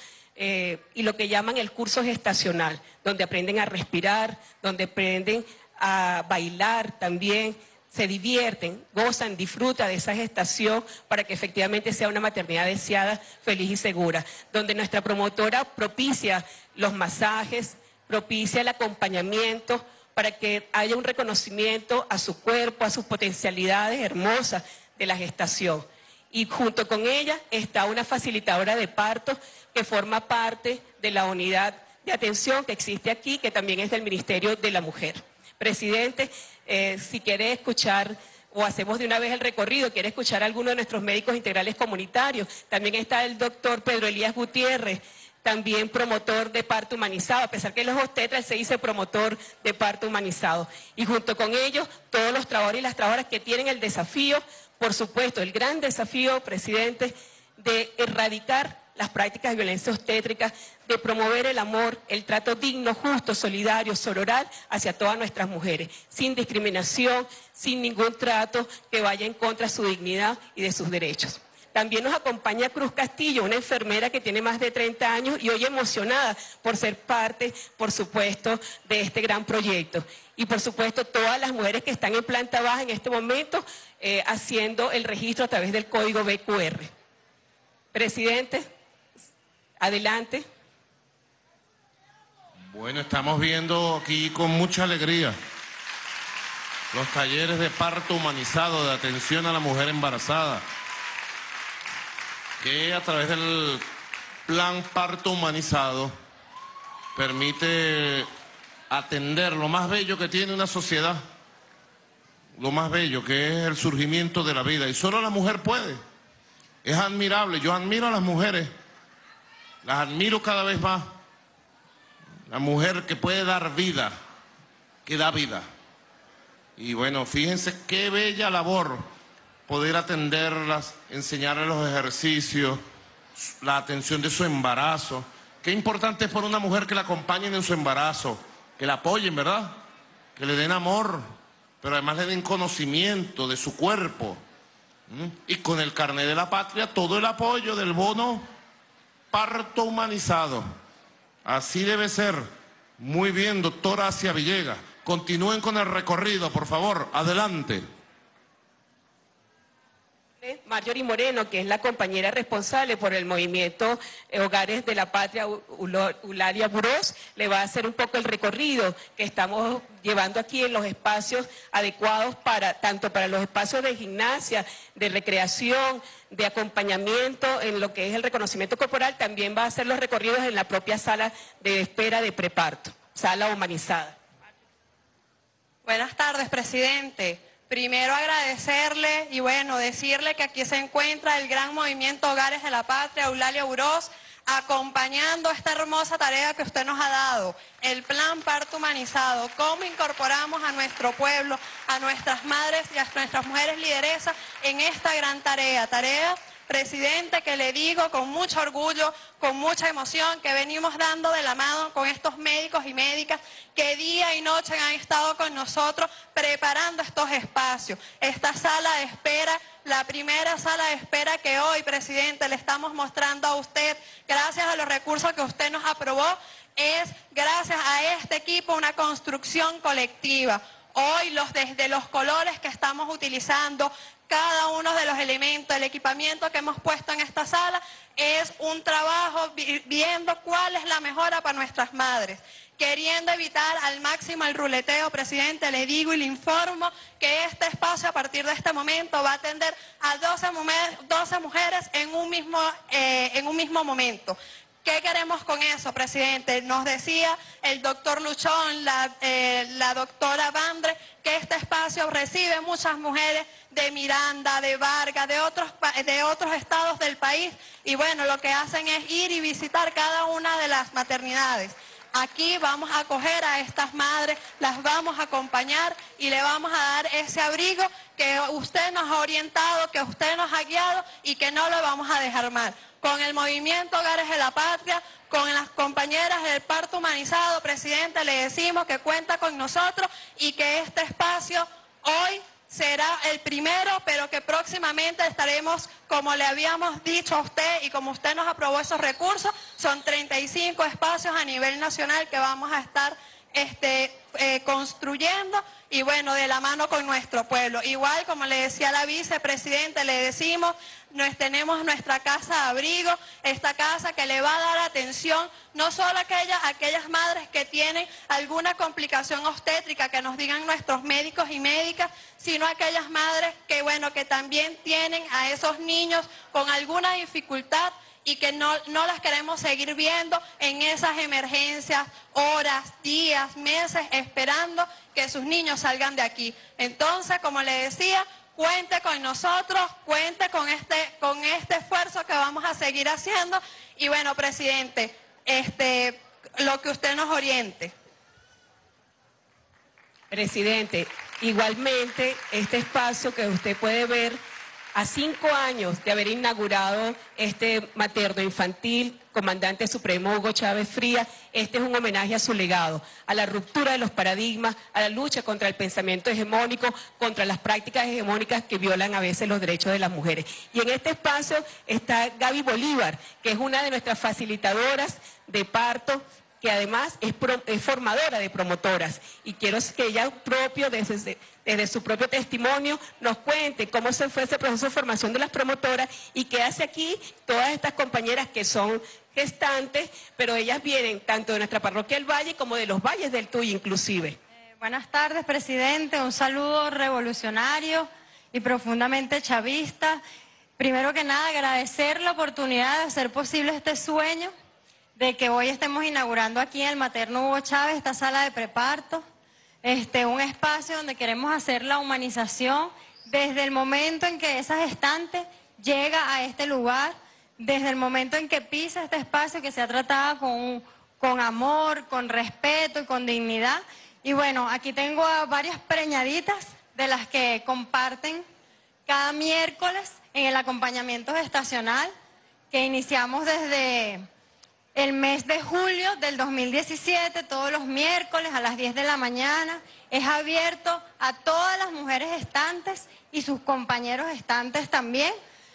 y lo que llaman el curso gestacional, donde aprenden a respirar, donde aprenden a bailar también, se divierten, gozan, disfrutan de esa gestación para que efectivamente sea una maternidad deseada, feliz y segura, donde nuestra promotora propicia los masajes, propicia el acompañamiento para que haya un reconocimiento a su cuerpo, a sus potencialidades hermosas de la gestación. Y junto con ella está una facilitadora de parto que forma parte de la unidad de atención que existe aquí, que también es del Ministerio de la Mujer. Presidente, si quiere escuchar, o hacemos de una vez el recorrido, quiere escuchar a alguno de nuestros médicos integrales comunitarios. También está el doctor Pedro Elías Gutiérrez, también promotor de parto humanizado, a pesar que él es obstetra, él se dice promotor de parto humanizado. Y junto con ellos, todos los trabajadores y las trabajadoras que tienen el desafío, por supuesto, el gran desafío, presidente, de erradicar las prácticas de violencia obstétrica, de promover el amor, el trato digno, justo, solidario, sororal hacia todas nuestras mujeres, sin discriminación, sin ningún trato que vaya en contra de su dignidad y de sus derechos. También nos acompaña Cruz Castillo, una enfermera que tiene más de 30 años y hoy emocionada por ser parte, por supuesto, de este gran proyecto. Y por supuesto todas las mujeres que están en planta baja en este momento haciendo el registro a través del código BQR. Presidente, adelante. Bueno, estamos viendo aquí con mucha alegría los talleres de parto humanizado, de atención a la mujer embarazada, que a través del plan parto humanizado permite atender lo más bello que tiene una sociedad, lo más bello que es el surgimiento de la vida, y solo la mujer puede. Es admirable, yo admiro a las mujeres, las admiro cada vez más. La mujer que puede dar vida, que da vida. Y bueno, fíjense qué bella labor poder atenderlas, enseñarles los ejercicios, la atención de su embarazo. Qué importante es para una mujer que la acompañen en su embarazo, que la apoyen, ¿verdad? Que le den amor, pero además le den conocimiento de su cuerpo. Y con el carnet de la patria, todo el apoyo del bono parto humanizado. Así debe ser. Muy bien, doctora Asia Villegas. Continúen con el recorrido, por favor. Adelante. Marjorie Moreno, que es la compañera responsable por el movimiento Hogares de la Patria, Eulalia Burós, le va a hacer un poco el recorrido que estamos llevando aquí en los espacios adecuados tanto para los espacios de gimnasia, de recreación, de acompañamiento en lo que es el reconocimiento corporal. También va a hacer los recorridos en la propia sala de espera de preparto, sala humanizada. Buenas tardes, presidente. Primero agradecerle y bueno, decirle que aquí se encuentra el gran movimiento Hogares de la Patria, Eulalia Burós, acompañando esta hermosa tarea que usted nos ha dado, el plan parto humanizado, cómo incorporamos a nuestro pueblo, a nuestras madres y a nuestras mujeres lideresas en esta gran tarea, presidente, que le digo con mucho orgullo, con mucha emoción, que venimos dando de la mano con estos médicos y médicas que día y noche han estado con nosotros preparando estos espacios. Esta sala de espera, la primera sala de espera que hoy, presidente, le estamos mostrando a usted, gracias a los recursos que usted nos aprobó, es gracias a este equipo una construcción colectiva. Hoy desde los colores que estamos utilizando, cada uno de los elementos, el equipamiento que hemos puesto en esta sala es un trabajo viendo cuál es la mejora para nuestras madres. Queriendo evitar al máximo el ruleteo, presidente, le digo y le informo que este espacio a partir de este momento va a atender a 12 mujeres en un mismo momento. ¿Qué queremos con eso, presidente? Nos decía el doctor Luchón, la doctora Vandre, que este espacio recibe muchas mujeres de Miranda, de Vargas, de otros estados del país, y bueno, lo que hacen es ir y visitar cada una de las maternidades. Aquí vamos a acoger a estas madres, las vamos a acompañar y le vamos a dar ese abrigo que usted nos ha orientado, que usted nos ha guiado y que no lo vamos a dejar mal. Con el movimiento Hogares de la Patria, con las compañeras del parto humanizado, presidente, le decimos que cuenta con nosotros y que este espacio hoy será el primero, pero que próximamente estaremos, como le habíamos dicho a usted y como usted nos aprobó esos recursos, son 35 espacios a nivel nacional que vamos a estar construyendo y bueno, de la mano con nuestro pueblo. Igual, como le decía la vicepresidenta, le decimos, tenemos nuestra casa de abrigo, esta casa que le va a dar atención no solo a aquellas madres que tienen alguna complicación obstétrica, que nos digan nuestros médicos y médicas, sino a aquellas madres que, bueno, que también tienen a esos niños con alguna dificultad y que no las queremos seguir viendo en esas emergencias, horas, días, meses, esperando que sus niños salgan de aquí. Entonces, como le decía, cuente con nosotros, cuente con este esfuerzo que vamos a seguir haciendo y bueno, presidente, lo que usted nos oriente. Presidente, igualmente este espacio que usted puede ver a 5 años de haber inaugurado este materno infantil, comandante supremo Hugo Chávez Frías, este es un homenaje a su legado, a la ruptura de los paradigmas, a la lucha contra el pensamiento hegemónico, contra las prácticas hegemónicas que violan a veces los derechos de las mujeres. Y en este espacio está Gaby Bolívar, que es una de nuestras facilitadoras de parto, que además es formadora de promotoras, y quiero que ella desde su propio testimonio nos cuente cómo se fue ese proceso de formación de las promotoras y qué hace aquí todas estas compañeras que son gestantes, pero ellas vienen tanto de nuestra parroquia del Valle como de los valles del Tuy inclusive. Buenas tardes, presidente, un saludo revolucionario y profundamente chavista. Primero que nada, agradecer la oportunidad de hacer posible este sueño, de que hoy estemos inaugurando aquí en el materno Hugo Chávez esta sala de preparto, un espacio donde queremos hacer la humanización desde el momento en que esa gestante llega a este lugar, desde el momento en que pisa este espacio, que se ha tratado con amor, con respeto y con dignidad. Y bueno, aquí tengo a varias preñaditas de las que comparten cada miércoles en el acompañamiento gestacional que iniciamos desde el mes de julio del 2017, todos los miércoles a las 10 de la mañana. Es abierto a todas las mujeres gestantes y sus compañeros gestantes también.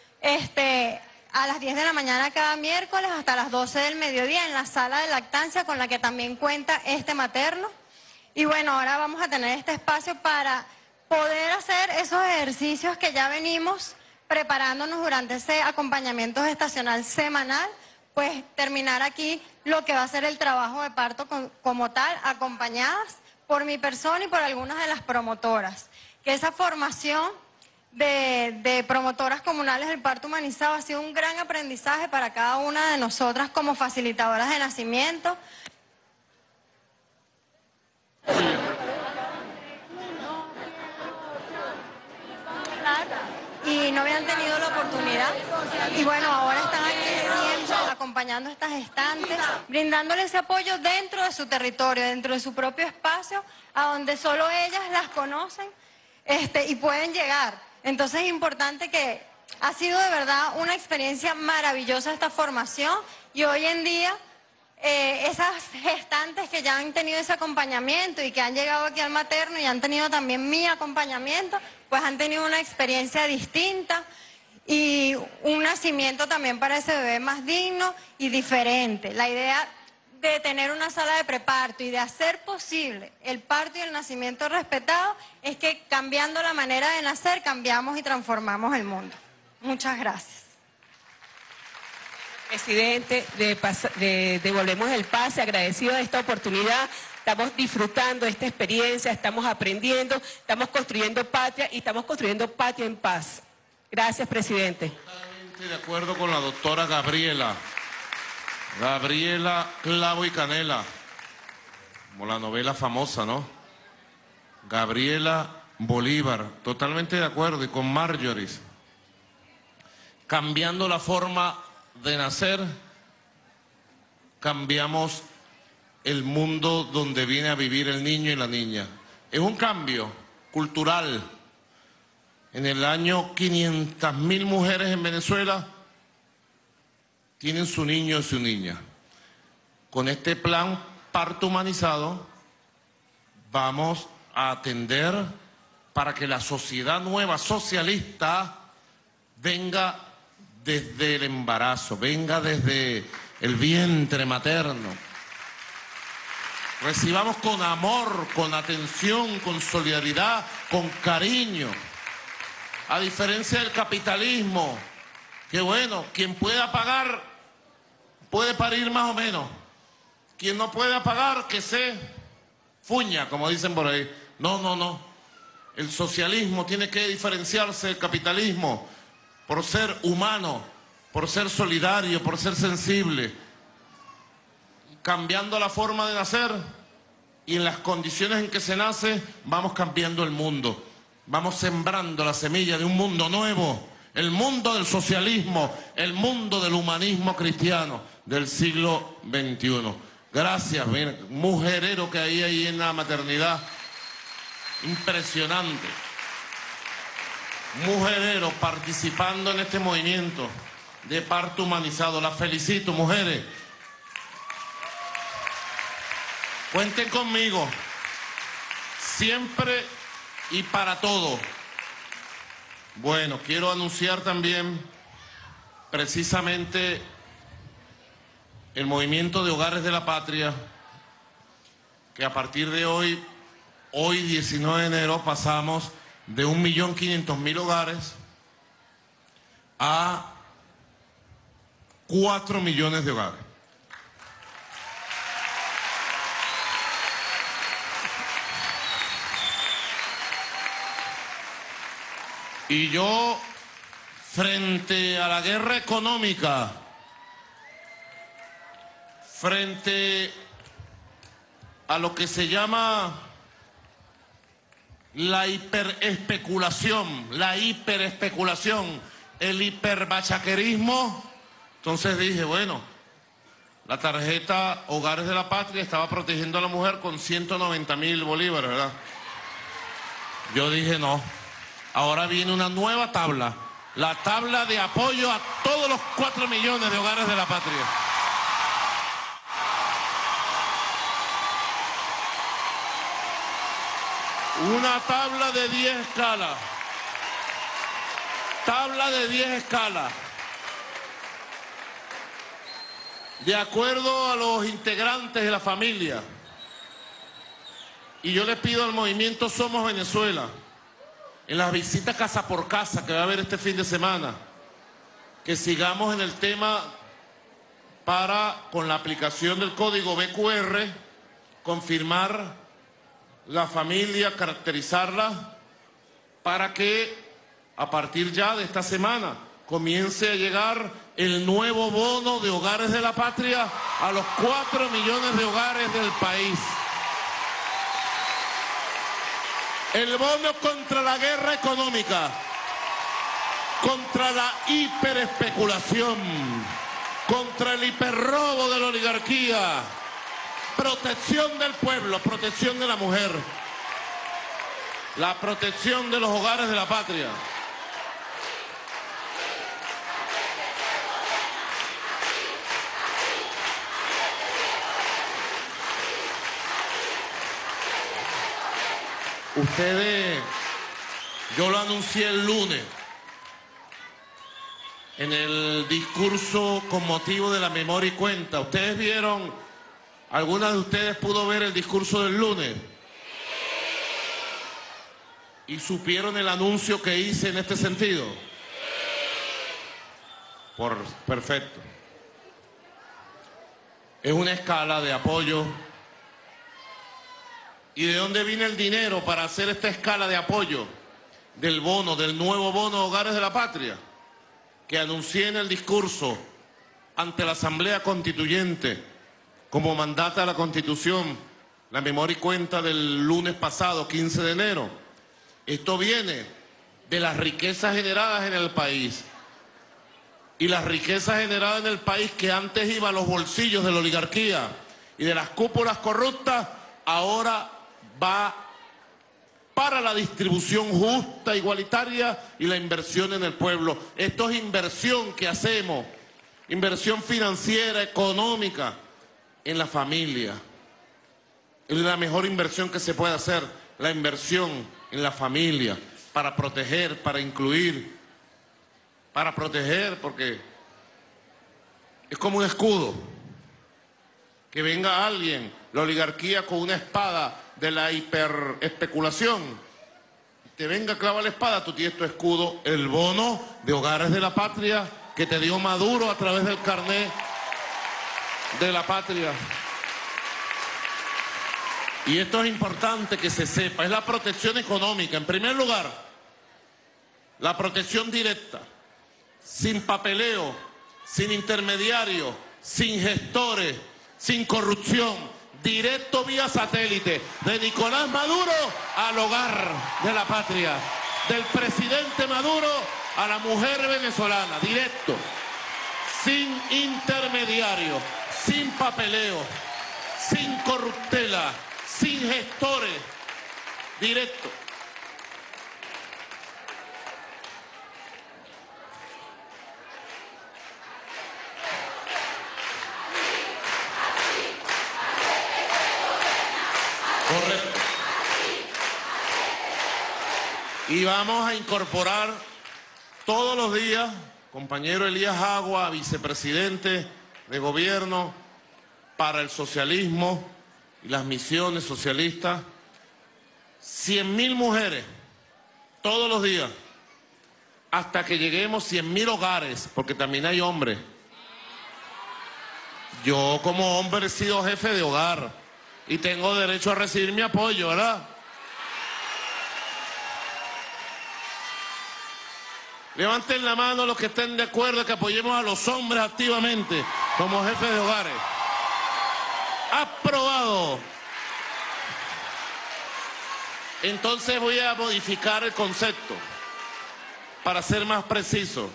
A las 10 de la mañana cada miércoles hasta las 12 del mediodía en la sala de lactancia con la que también cuenta este materno. Y bueno, ahora vamos a tener este espacio para poder hacer esos ejercicios que ya venimos preparándonos durante ese acompañamiento gestacional semanal, pues terminar aquí lo que va a ser el trabajo de parto como tal, acompañadas por mi persona y por algunas de las promotoras. Que esa formación de promotoras comunales del parto humanizado ha sido un gran aprendizaje para cada una de nosotras como facilitadoras de nacimiento. Y no habían tenido la oportunidad. Y bueno, ahora están aquí siempre acompañando a estas gestantes, brindándoles ese apoyo dentro de su territorio, dentro de su propio espacio, a donde solo ellas las conocen y pueden llegar. Entonces es importante que ha sido de verdad una experiencia maravillosa esta formación y hoy en día esas gestantes que ya han tenido ese acompañamiento y que han llegado aquí al materno y han tenido también mi acompañamiento, pues han tenido una experiencia distinta y un nacimiento también para ese bebé más digno y diferente. La idea de tener una sala de preparto y de hacer posible el parto y el nacimiento respetado es que cambiando la manera de nacer cambiamos y transformamos el mundo. Muchas gracias. Presidente, devolvemos el pase, agradecido de esta oportunidad. Estamos disfrutando de esta experiencia, estamos aprendiendo, estamos construyendo patria y estamos construyendo patria en paz. Gracias, presidente. Totalmente de acuerdo con la doctora Gabriela. Gabriela Clavo y Canela, como la novela famosa, ¿no? Gabriela Bolívar, totalmente de acuerdo, y con Marjorie. Cambiando la forma de nacer, cambiamos el mundo donde viene a vivir el niño y la niña. Es un cambio cultural. En el año 500.000 mujeres en Venezuela tienen su niño y su niña. Con este plan parto humanizado vamos a atender para que la sociedad nueva socialista venga desde el embarazo, venga desde el vientre materno. Recibamos con amor, con atención, con solidaridad, con cariño. A diferencia del capitalismo, que bueno, quien pueda pagar puede parir más o menos. Quien no pueda pagar, que se fuña, como dicen por ahí. No, no, no. El socialismo tiene que diferenciarse del capitalismo por ser humano, por ser solidario, por ser sensible. Cambiando la forma de nacer y en las condiciones en que se nace, vamos cambiando el mundo. Vamos sembrando la semilla de un mundo nuevo, el mundo del socialismo, el mundo del humanismo cristiano del siglo XXI. Gracias, miren, mujerero que hay ahí en la maternidad, impresionante. Mujerero participando en este movimiento de parto humanizado. Las felicito, mujeres. Cuenten conmigo, siempre y para todo. Bueno, quiero anunciar también precisamente el movimiento de Hogares de la Patria, que a partir de hoy 19 de enero, pasamos de 1.500.000 hogares a 4 millones de hogares. Y yo, frente a la guerra económica, frente a lo que se llama la hiperespeculación, el hiperbachaquerismo, entonces dije, bueno, la tarjeta Hogares de la Patria estaba protegiendo a la mujer con 190.000 bolívares, ¿verdad? Yo dije, no. Ahora viene una nueva tabla, la tabla de apoyo a todos los 4 millones de hogares de la patria. Una tabla de 10 escalas. Tabla de 10 escalas. De acuerdo a los integrantes de la familia. Y yo le pido al movimiento Somos Venezuela, en las visitas casa por casa que va a haber este fin de semana, que sigamos en el tema para, con la aplicación del código BQR, confirmar la familia, caracterizarla, para que a partir ya de esta semana comience a llegar el nuevo bono de Hogares de la Patria a los 4 millones de hogares del país. El bono contra la guerra económica, contra la hiperespeculación, contra el hiperrobo de la oligarquía, protección del pueblo, protección de la mujer, la protección de los hogares de la patria. Ustedes, yo lo anuncié el lunes en el discurso con motivo de la memoria y cuenta. ¿Ustedes vieron, alguna de ustedes pudo ver el discurso del lunes? ¿Y supieron el anuncio que hice en este sentido? Perfecto. Es una escala de apoyo. ¿Y de dónde viene el dinero para hacer esta escala de apoyo? Del bono, del nuevo bono Hogares de la Patria, que anuncié en el discurso ante la Asamblea Constituyente, como mandata la Constitución, la memoria y cuenta del lunes pasado, 15 de enero. Esto viene de las riquezas generadas en el país. Y las riquezas generadas en el país que antes iba a los bolsillos de la oligarquía y de las cúpulas corruptas, ahora va para la distribución justa, igualitaria y la inversión en el pueblo. Esto es inversión que hacemos, inversión financiera, económica, en la familia. Es la mejor inversión que se puede hacer, la inversión en la familia, para proteger, para incluir, para proteger, porque es como un escudo. Que venga alguien, la oligarquía con una espada de la hiperespeculación, te venga a clavar la espada, tú tienes tu escudo, el bono de Hogares de la Patria que te dio Maduro a través del carnet de la patria. Y esto es importante que se sepa, es la protección económica. En primer lugar, la protección directa, sin papeleo, sin intermediario, sin gestores, sin corrupción, directo vía satélite, de Nicolás Maduro al hogar de la patria, del presidente Maduro a la mujer venezolana, directo, sin intermediario, sin papeleo, sin corruptela, sin gestores, directo. Correcto. Y vamos a incorporar todos los días, compañero Elías Agua, vicepresidente de gobierno para el socialismo y las misiones socialistas, 100.000 mujeres todos los días, hasta que lleguemos 100.000 hogares, porque también hay hombres. Yo como hombre he sido jefe de hogar y tengo derecho a recibir mi apoyo, ¿verdad? Levanten la mano los que estén de acuerdo que apoyemos a los hombres activamente como jefes de hogares. Aprobado. Entonces voy a modificar el concepto para ser más preciso.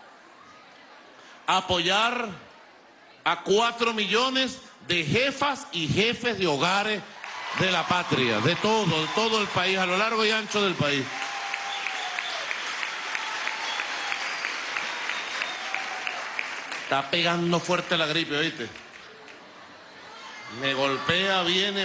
Apoyar a 4 millones de jefas y jefes de hogares de la patria, de todo el país, a lo largo y ancho del país. Está pegando fuerte la gripe, ¿oíste? Me golpea, viene,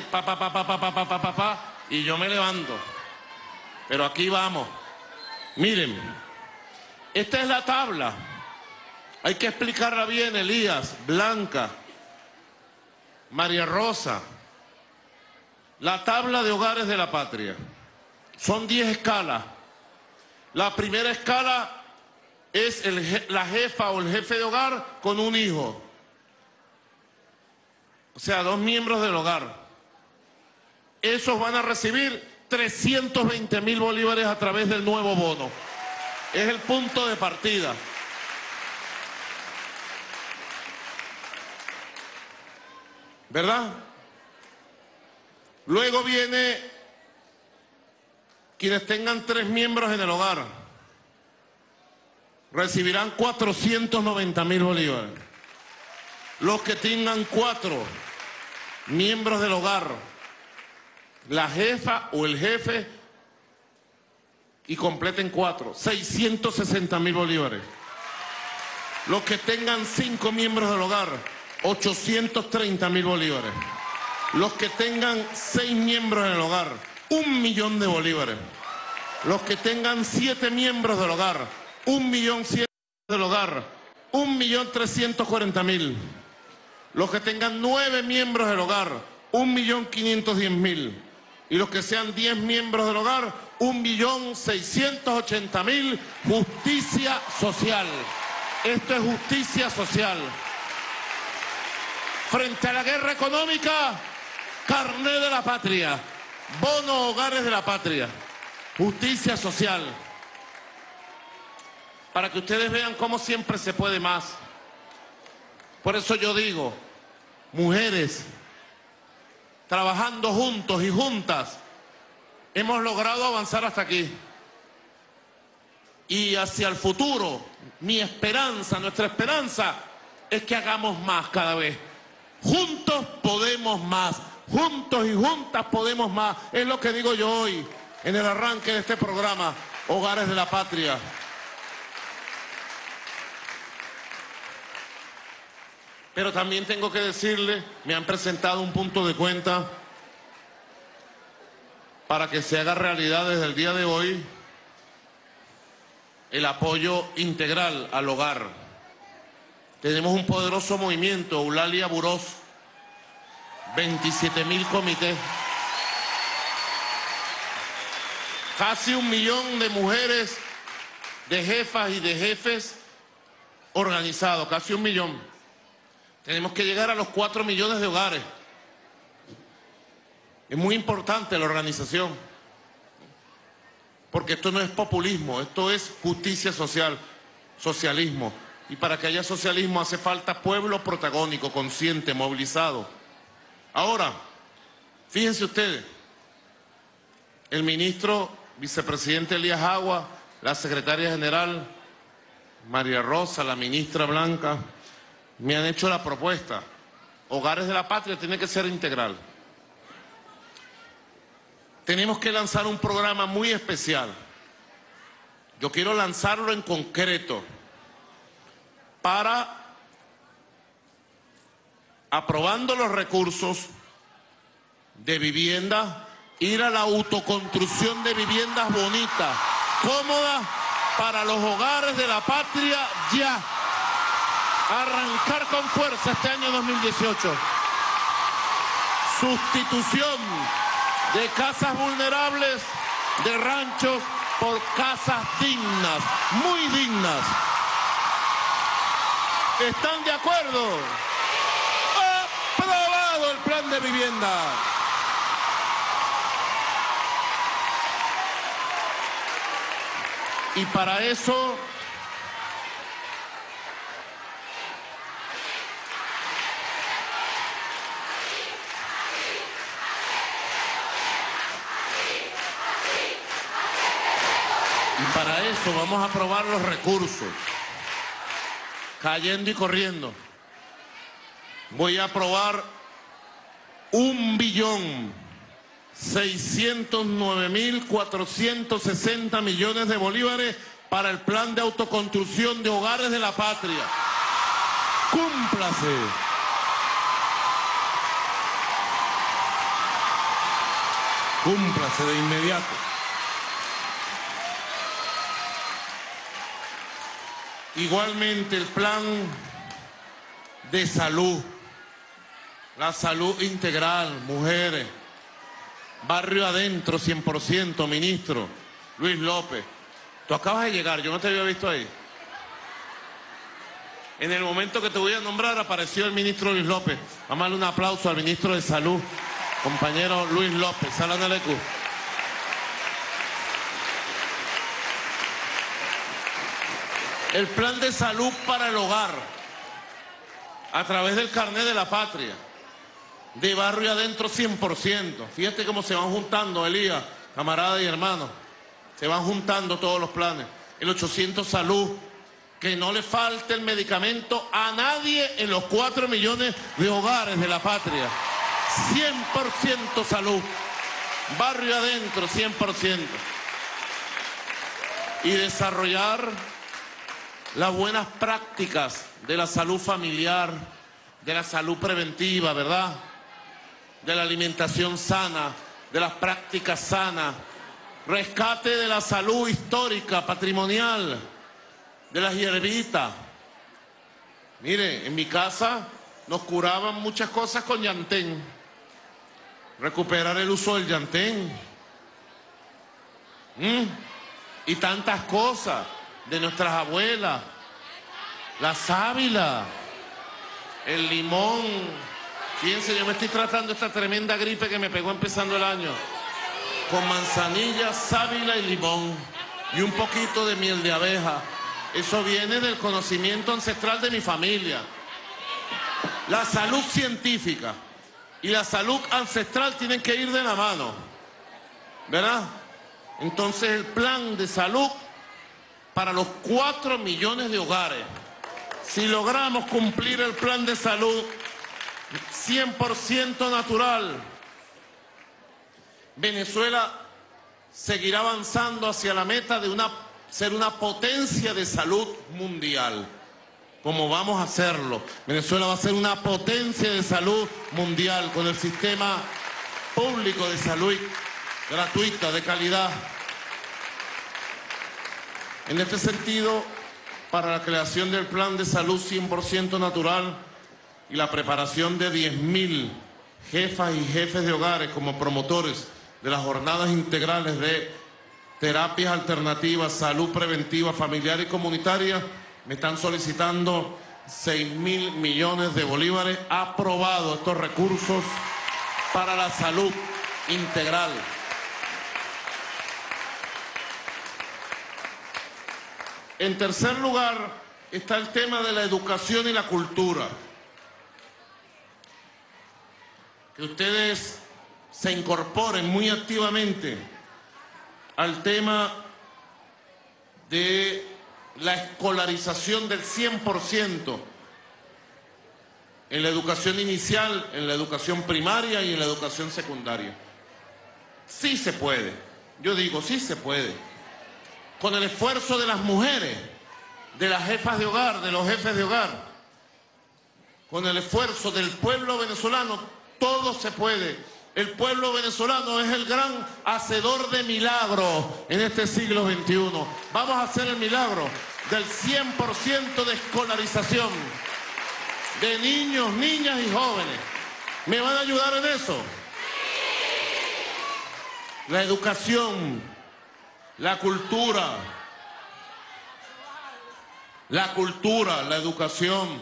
y yo me levanto. Pero aquí vamos. Miren, esta es la tabla. Hay que explicarla bien, Elías, Blanca, María Rosa. La tabla de hogares de la patria. Son 10 escalas. La primera escala es la jefa o el jefe de hogar con un hijo. O sea, 2 miembros del hogar. Esos van a recibir 320.000 bolívares a través del nuevo bono. Es el punto de partida. ¿Verdad? Luego viene quienes tengan 3 miembros en el hogar. Recibirán 490.000 bolívares. Los que tengan 4 miembros del hogar, la jefa o el jefe, y completen 4, 660.000 bolívares. Los que tengan 5 miembros del hogar, 830.000 bolívares. Los que tengan 6 miembros en el hogar, 1.000.000 de bolívares. Los que tengan 7 miembros del hogar, 1.100.000 del hogar, 1.340.000. Los que tengan 9 miembros del hogar, 1.510.000. Y los que sean 10 miembros del hogar, 1.680.000. Justicia social. Esto es justicia social. Frente a la guerra económica, carnet de la patria, bono hogares de la patria, justicia social. Para que ustedes vean cómo siempre se puede más. Por eso yo digo, mujeres, trabajando juntos y juntas, hemos logrado avanzar hasta aquí. Y hacia el futuro, mi esperanza, nuestra esperanza, es que hagamos más cada vez. Juntos podemos más, juntos y juntas podemos más. Es lo que digo yo hoy, en el arranque de este programa, Hogares de la Patria. Pero también tengo que decirle, me han presentado un punto de cuenta para que se haga realidad desde el día de hoy el apoyo integral al hogar. Tenemos un poderoso movimiento, Eulalia Burós, 27.000 comités, casi 1 millón de mujeres, de jefas y de jefes organizados, casi 1 millón. Tenemos que llegar a los 4 millones de hogares. Es muy importante la organización, porque esto no es populismo, esto es justicia social, socialismo. Y para que haya socialismo hace falta pueblo protagónico, consciente, movilizado. Ahora, fíjense ustedes, el ministro vicepresidente Elías Agua, la secretaria general María Rosa, la ministra Blanca, me han hecho la propuesta. Hogares de la Patria tiene que ser integral. Tenemos que lanzar un programa muy especial. Yo quiero lanzarlo en concreto para, aprobando los recursos de vivienda, ir a la autoconstrucción de viviendas bonitas, cómodas, para los hogares de la patria ya. Arrancar con fuerza este año 2018. Sustitución de casas vulnerables, de ranchos, por casas dignas, muy dignas. ¿Están de acuerdo? ¡Aprobado el plan de vivienda! Y para eso vamos a aprobar los recursos, cayendo y corriendo. Voy a aprobar 1.609.460 millones de bolívares para el plan de autoconstrucción de hogares de la patria. ¡Cúmplase! Cúmplase de inmediato. Igualmente el plan de salud, la salud integral, mujeres, barrio adentro 100%, ministro Luis López. Tú acabas de llegar, yo no te había visto ahí. En el momento que te voy a nombrar apareció el ministro Luis López. Vamos a darle un aplauso al ministro de Salud, compañero Luis López. Salanalecu. El plan de salud para el hogar, a través del carnet de la patria, de barrio adentro 100%. Fíjate cómo se van juntando, Elías, camarada y hermano. Se van juntando todos los planes. El 800 salud, que no le falte el medicamento a nadie en los 4 millones de hogares de la patria. 100% salud, barrio adentro 100%. Y desarrollar las buenas prácticas de la salud familiar, de la salud preventiva, ¿verdad? De la alimentación sana, de las prácticas sanas, rescate de la salud histórica, patrimonial, de las hierbitas. Mire, en mi casa nos curaban muchas cosas con llantén. Recuperar el uso del llantén. Y tantas cosas de nuestras abuelas, la sábila, el limón. Fíjense, yo me estoy tratando esta tremenda gripe que me pegó empezando el año, con manzanilla, sábila y limón, y un poquito de miel de abeja. Eso viene del conocimiento ancestral de mi familia. La salud científica y la salud ancestral tienen que ir de la mano, ¿verdad? Entonces el plan de salud para los 4 millones de hogares, si logramos cumplir el plan de salud 100% natural, Venezuela seguirá avanzando hacia la meta de ser una potencia de salud mundial. Como vamos a hacerlo, Venezuela va a ser una potencia de salud mundial con el sistema público de salud gratuita, de calidad. En este sentido, para la creación del plan de salud 100% natural y la preparación de 10.000 jefas y jefes de hogares como promotores de las jornadas integrales de terapias alternativas, salud preventiva, familiar y comunitaria, me están solicitando 6.000 millones de bolívares. Aprobados estos recursos para la salud integral. En tercer lugar está el tema de la educación y la cultura. Que ustedes se incorporen muy activamente al tema de la escolarización del 100% en la educación inicial, en la educación primaria y en la educación secundaria. Sí se puede, yo digo, sí se puede. Con el esfuerzo de las mujeres, de las jefas de hogar, de los jefes de hogar, con el esfuerzo del pueblo venezolano, todo se puede. El pueblo venezolano es el gran hacedor de milagros en este siglo XXI. Vamos a hacer el milagro del 100% de escolarización de niños, niñas y jóvenes. ¿Me van a ayudar en eso? La educación, la cultura, la educación.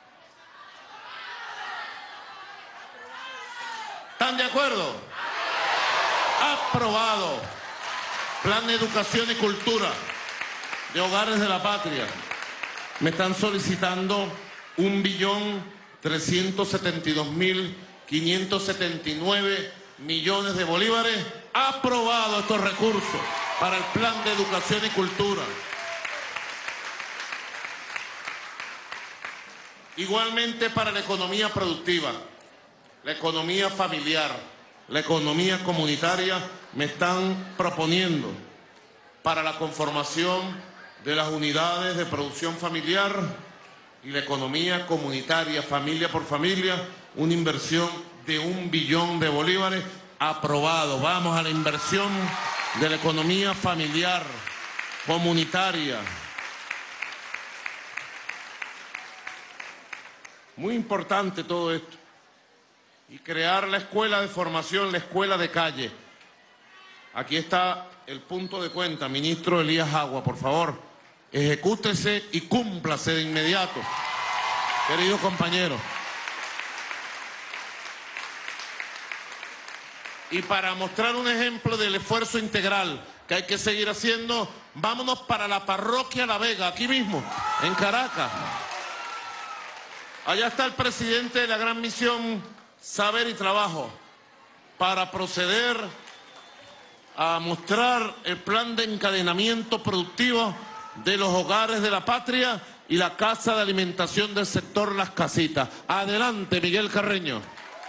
¿Están de acuerdo? Aprobado. Plan de educación y cultura de hogares de la patria. Me están solicitando 1.372.579 millones de bolívares. Aprobado estos recursos para el plan de educación y cultura. Igualmente para la economía productiva, la economía familiar, la economía comunitaria, me están proponiendo para la conformación de las unidades de producción familiar y la economía comunitaria, familia por familia, una inversión de 1 billón de bolívares. Aprobado. Vamos a la inversión de la economía familiar, comunitaria. Muy importante todo esto. Y crear la escuela de formación, la escuela de calle. Aquí está el punto de cuenta, ministro Elías Agua, por favor, ejecútese y cúmplase de inmediato, queridos compañeros. Y para mostrar un ejemplo del esfuerzo integral que hay que seguir haciendo, vámonos para la parroquia La Vega, aquí mismo, en Caracas. Allá está el presidente de la Gran Misión Saber y Trabajo para proceder a mostrar el plan de encadenamiento productivo de los hogares de la patria y la casa de alimentación del sector Las Casitas. Adelante, Miguel Carreño.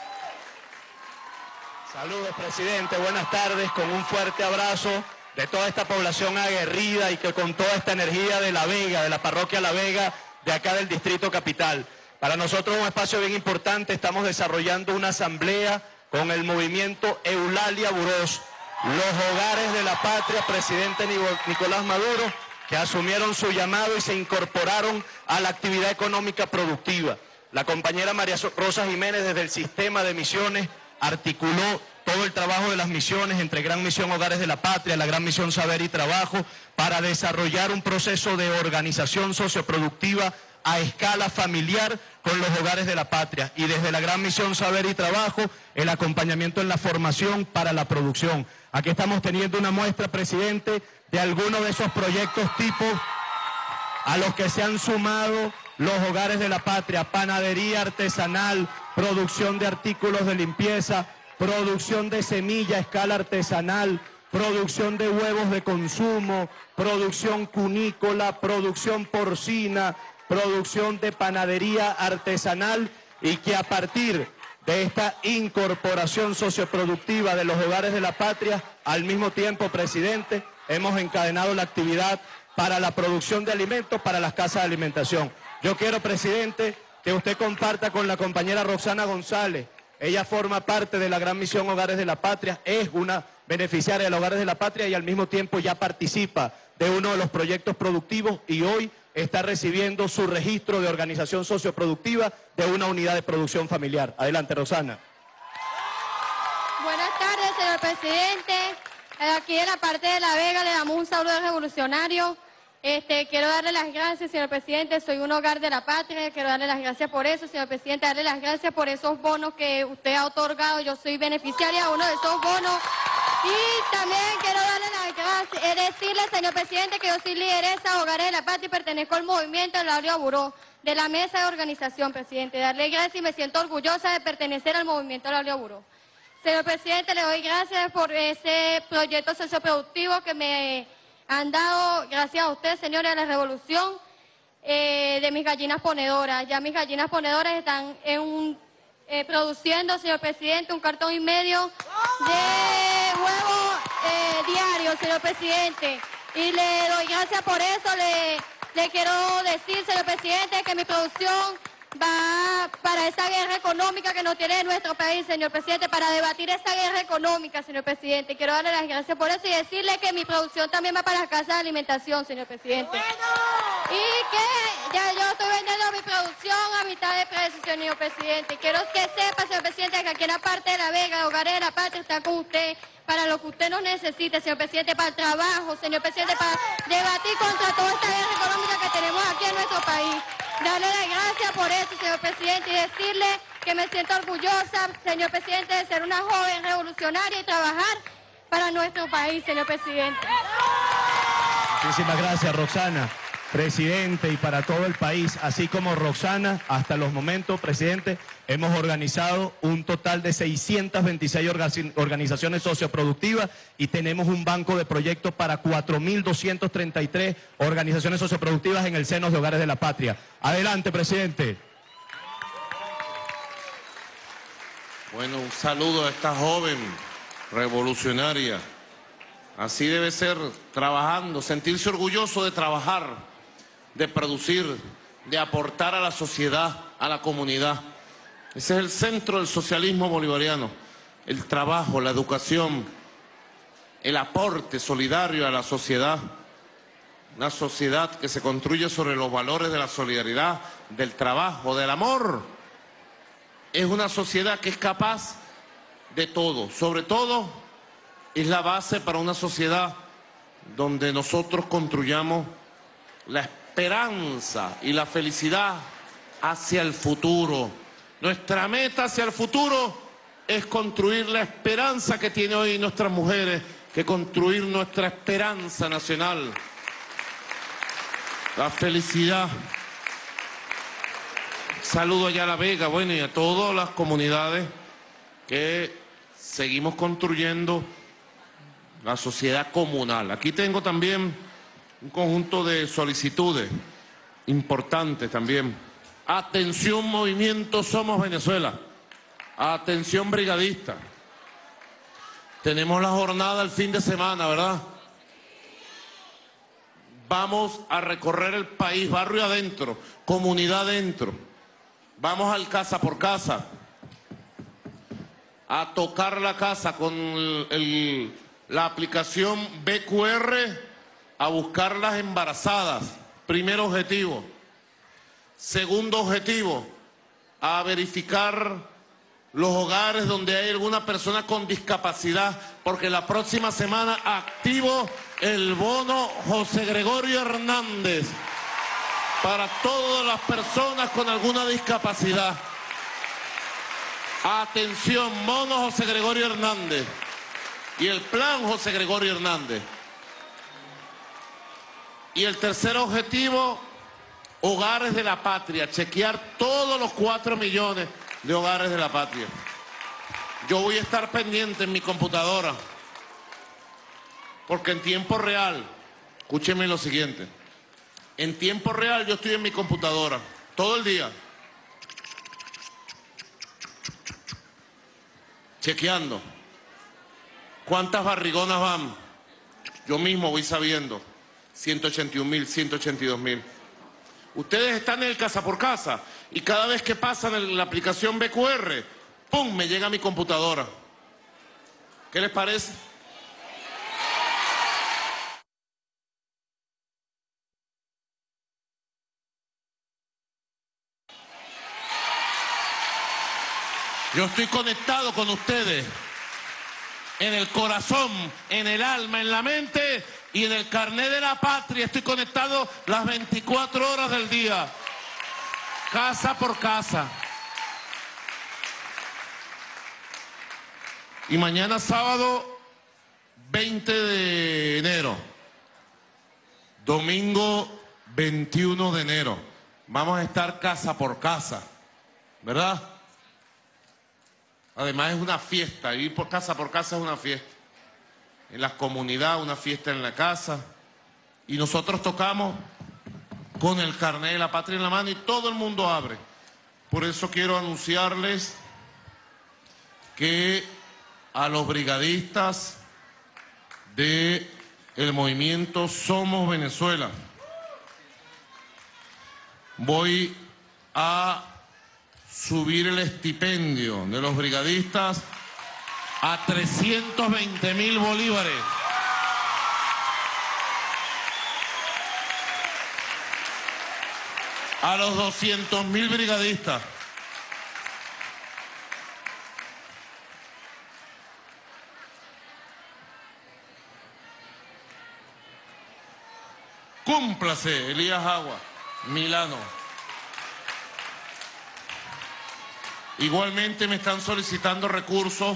Saludos, presidente. Buenas tardes. Con un fuerte abrazo de toda esta población aguerrida y que con toda esta energía de La Vega, de la parroquia La Vega, de acá del Distrito Capital. Para nosotros un espacio bien importante. Estamos desarrollando una asamblea con el movimiento Eulalia Burós, los hogares de la patria, presidente Nicolás Maduro, que asumieron su llamado y se incorporaron a la actividad económica productiva. La compañera María Rosa Jiménez, desde el sistema de misiones, articuló todo el trabajo de las misiones entre Gran Misión Hogares de la Patria, la Gran Misión Saber y Trabajo, para desarrollar un proceso de organización socioproductiva a escala familiar con los hogares de la patria. Y desde la Gran Misión Saber y Trabajo, el acompañamiento en la formación para la producción. Aquí estamos teniendo una muestra, presidente, de algunos de esos proyectos tipo a los que se han sumado los hogares de la patria, panadería artesanal, producción de artículos de limpieza, producción de semilla a escala artesanal, producción de huevos de consumo, producción cunícola, producción porcina, producción de panadería artesanal, y que a partir de esta incorporación socioproductiva de los hogares de la patria, al mismo tiempo, presidente, hemos encadenado la actividad para la producción de alimentos para las casas de alimentación. Yo quiero, presidente, que usted comparta con la compañera Roxana González. Ella forma parte de la gran misión Hogares de la Patria, es una beneficiaria de los Hogares de la Patria y al mismo tiempo ya participa de uno de los proyectos productivos y hoy está recibiendo su registro de organización socioproductiva de una unidad de producción familiar. Adelante, Roxana. Buenas tardes, señor presidente. Aquí en la parte de La Vega le damos un saludo revolucionario. Quiero darle las gracias, señor presidente. Soy un hogar de la patria. Quiero darle las gracias por eso, señor presidente. Darle las gracias por esos bonos que usted ha otorgado. Yo soy beneficiaria de uno de esos bonos. Y también quiero darle las gracias, decirle, señor presidente, que yo soy lideresa de Hogares de la Patria y pertenezco al movimiento de Laurel Buró, de la mesa de organización, presidente. Darle gracias y me siento orgullosa de pertenecer al movimiento de Laurel Buró. Señor presidente, le doy gracias por ese proyecto socioproductivo que me han dado, gracias a usted, señores, a la revolución de mis gallinas ponedoras. Ya mis gallinas ponedoras están produciendo, señor presidente, 1,5 cartones de huevos diarios, señor presidente. Y le doy gracias por eso. Le quiero decir, señor presidente, que mi producción va para esa guerra económica que nos tiene nuestro país, señor presidente, para debatir esa guerra económica, señor presidente. Quiero darle las gracias por eso y decirle que mi producción también va para las casas de alimentación, señor presidente. Y que ya yo estoy vendiendo mi producción a mitad de precio, señor presidente. Quiero que sepa, señor presidente, que aquí en la parte de La Vega, Hogares de la Patria, está con usted para lo que usted nos necesite, señor presidente, para el trabajo, señor presidente, para debatir contra toda esta guerra económica que tenemos aquí en nuestro país. Darle las gracias por eso, señor presidente, y decirle que me siento orgullosa, señor presidente, de ser una joven revolucionaria y trabajar para nuestro país, señor presidente. Muchísimas gracias, Roxana. Presidente, y para todo el país, así como Roxana, hasta los momentos, presidente, hemos organizado un total de 626 organizaciones socioproductivas y tenemos un banco de proyectos para 4.233 organizaciones socioproductivas en el seno de Hogares de la Patria. Adelante, presidente. Bueno, un saludo a esta joven revolucionaria. Así debe ser, trabajando, sentirse orgulloso de trabajar, de producir, de aportar a la sociedad, a la comunidad. Ese es el centro del socialismo bolivariano, el trabajo, la educación, el aporte solidario a la sociedad, una sociedad que se construye sobre los valores de la solidaridad, del trabajo, del amor. Es una sociedad que es capaz de todo, sobre todo es la base para una sociedad donde nosotros construyamos la esperanza y la felicidad hacia el futuro. Nuestra meta hacia el futuro es construir la esperanza que tienen hoy nuestras mujeres, que construir nuestra esperanza nacional. La felicidad. Saludo allá a La Vega, bueno, y a todas las comunidades que seguimos construyendo la sociedad comunal. Aquí tengo también un conjunto de solicitudes importantes también. Atención, movimiento Somos Venezuela. Atención, brigadista. Tenemos la jornada el fin de semana, ¿verdad? Vamos a recorrer el país, barrio adentro, comunidad adentro. Vamos al casa por casa, a tocar la casa con la aplicación BQR, a buscar las embarazadas, primer objetivo. Segundo objetivo, a verificar los hogares donde hay alguna persona con discapacidad, porque la próxima semana activo el bono José Gregorio Hernández para todas las personas con alguna discapacidad. Atención, bono José Gregorio Hernández y el plan José Gregorio Hernández. Y el tercer objetivo, Hogares de la Patria, chequear todos los 4 millones de hogares de la patria. Yo voy a estar pendiente en mi computadora, porque en tiempo real, escúcheme lo siguiente, en tiempo real yo estoy en mi computadora todo el día, chequeando cuántas barrigonas van. Yo mismo voy sabiendo, 181.000, 182.000. Ustedes están en el casa por casa y cada vez que pasan en la aplicación BQR, ¡pum!, me llega a mi computadora. ¿Qué les parece? Yo estoy conectado con ustedes en el corazón, en el alma, en la mente y en el carnet de la patria. Estoy conectado las 24 horas del día, casa por casa. Y mañana sábado 20 de enero, domingo 21 de enero, vamos a estar casa por casa, ¿verdad? Además es una fiesta, ir por casa es una fiesta. En la comunidad, una fiesta en la casa. Y nosotros tocamos con el carnet de la patria en la mano y todo el mundo abre. Por eso quiero anunciarles que a los brigadistas del movimiento Somos Venezuela voy a subir el estipendio de los brigadistas a 320.000 bolívares. A los 200.000 brigadistas. Cúmplase, Elías Agua, Milano. Igualmente me están solicitando recursos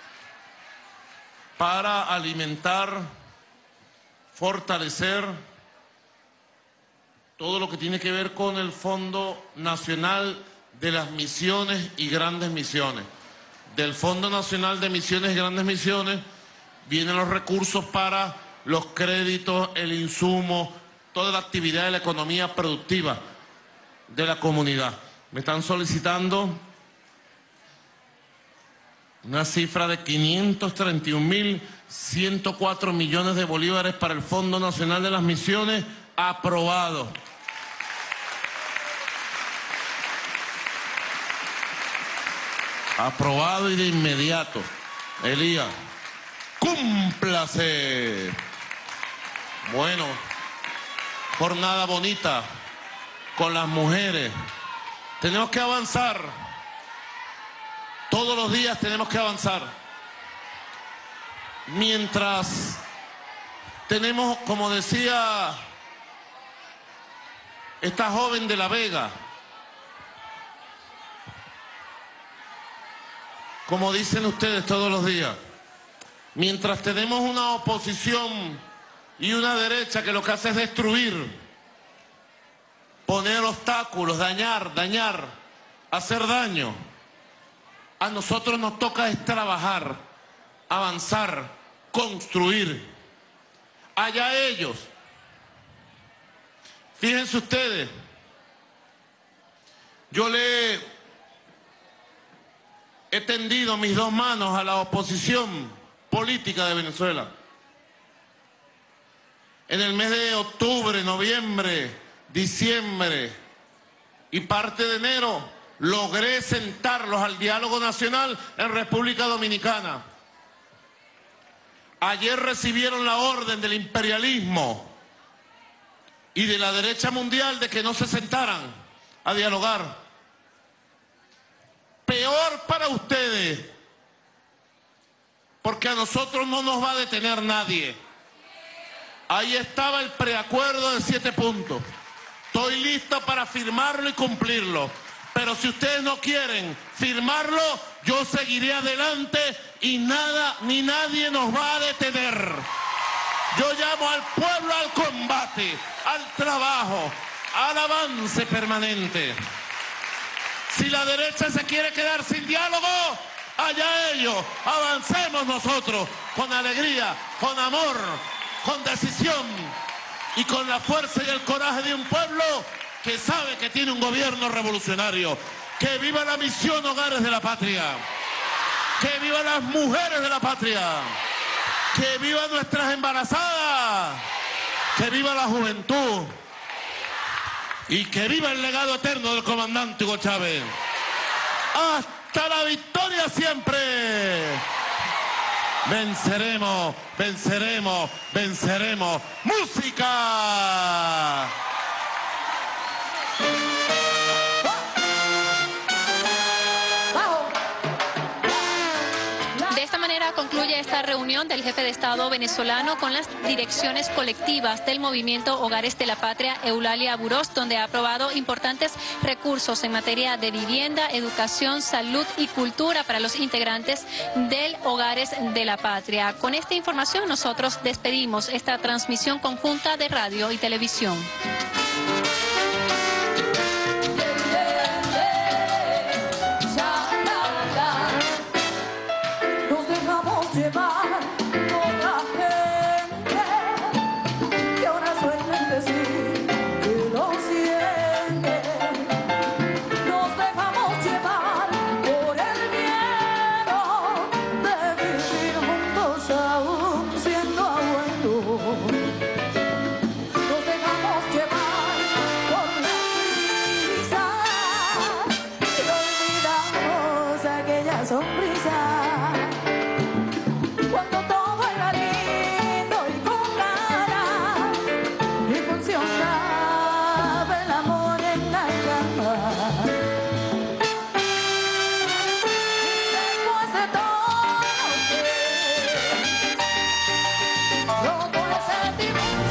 para alimentar, fortalecer todo lo que tiene que ver con el Fondo Nacional de las Misiones y Grandes Misiones. Del Fondo Nacional de Misiones y Grandes Misiones vienen los recursos para los créditos, el insumo, toda la actividad de la economía productiva de la comunidad. Me están solicitando una cifra de 531.104 millones de bolívares para el Fondo Nacional de las Misiones, aprobado. Aprobado y de inmediato. Elías, cúmplase. Bueno, jornada bonita con las mujeres. Tenemos que avanzar. Todos los días tenemos que avanzar. Mientras tenemos, como decía esta joven de La Vega, como dicen ustedes todos los días, mientras tenemos una oposición y una derecha que lo que hace es destruir, poner obstáculos, dañar, hacer daño, a nosotros nos toca es trabajar, avanzar, construir. Allá ellos. Fíjense ustedes, yo le he tendido mis dos manos a la oposición política de Venezuela. En el mes de octubre, noviembre, diciembre y parte de enero, logré sentarlos al diálogo nacional en República Dominicana. Ayer recibieron la orden del imperialismo y de la derecha mundial de que no se sentaran a dialogar. Peor para ustedes, porque a nosotros no nos va a detener nadie. Ahí estaba el preacuerdo de 7 puntos. Estoy listo para firmarlo y cumplirlo. Pero si ustedes no quieren firmarlo, yo seguiré adelante y nada ni nadie nos va a detener. Yo llamo al pueblo al combate, al trabajo, al avance permanente. Si la derecha se quiere quedar sin diálogo, allá ellos, avancemos nosotros con alegría, con amor, con decisión y con la fuerza y el coraje de un pueblo que sabe que tiene un gobierno revolucionario. ¡Que viva la misión Hogares de la Patria! ¡Que vivan las mujeres de la patria! ¡Que vivan nuestras embarazadas! ¡Que viva la juventud! ¡Y que viva el legado eterno del comandante Hugo Chávez! ¡Hasta la victoria siempre! ¡Venceremos, venceremos, venceremos! ¡Música! Concluye esta reunión del jefe de Estado venezolano con las direcciones colectivas del movimiento Hogares de la Patria, Eulalia Burós, donde ha aprobado importantes recursos en materia de vivienda, educación, salud y cultura para los integrantes del Hogares de la Patria. Con esta información nosotros despedimos esta transmisión conjunta de radio y televisión. Llevar con la gente que ahora suelen decir que lo siente. Nos dejamos llevar por el miedo de vivir juntos aún siendo abuelos. Nos dejamos llevar por la prisa y olvidamos aquella sonrisa. Cuando todo era lindo y con ganas y funcionaba el amor en la cama. Después de todo roto el sentimiento.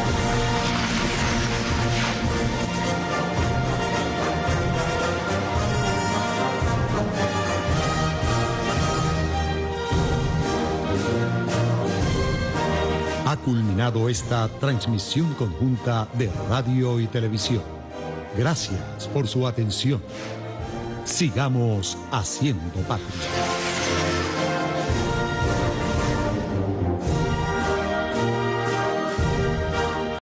Ha culminado esta transmisión conjunta de radio y televisión. Gracias por su atención. Sigamos haciendo patria.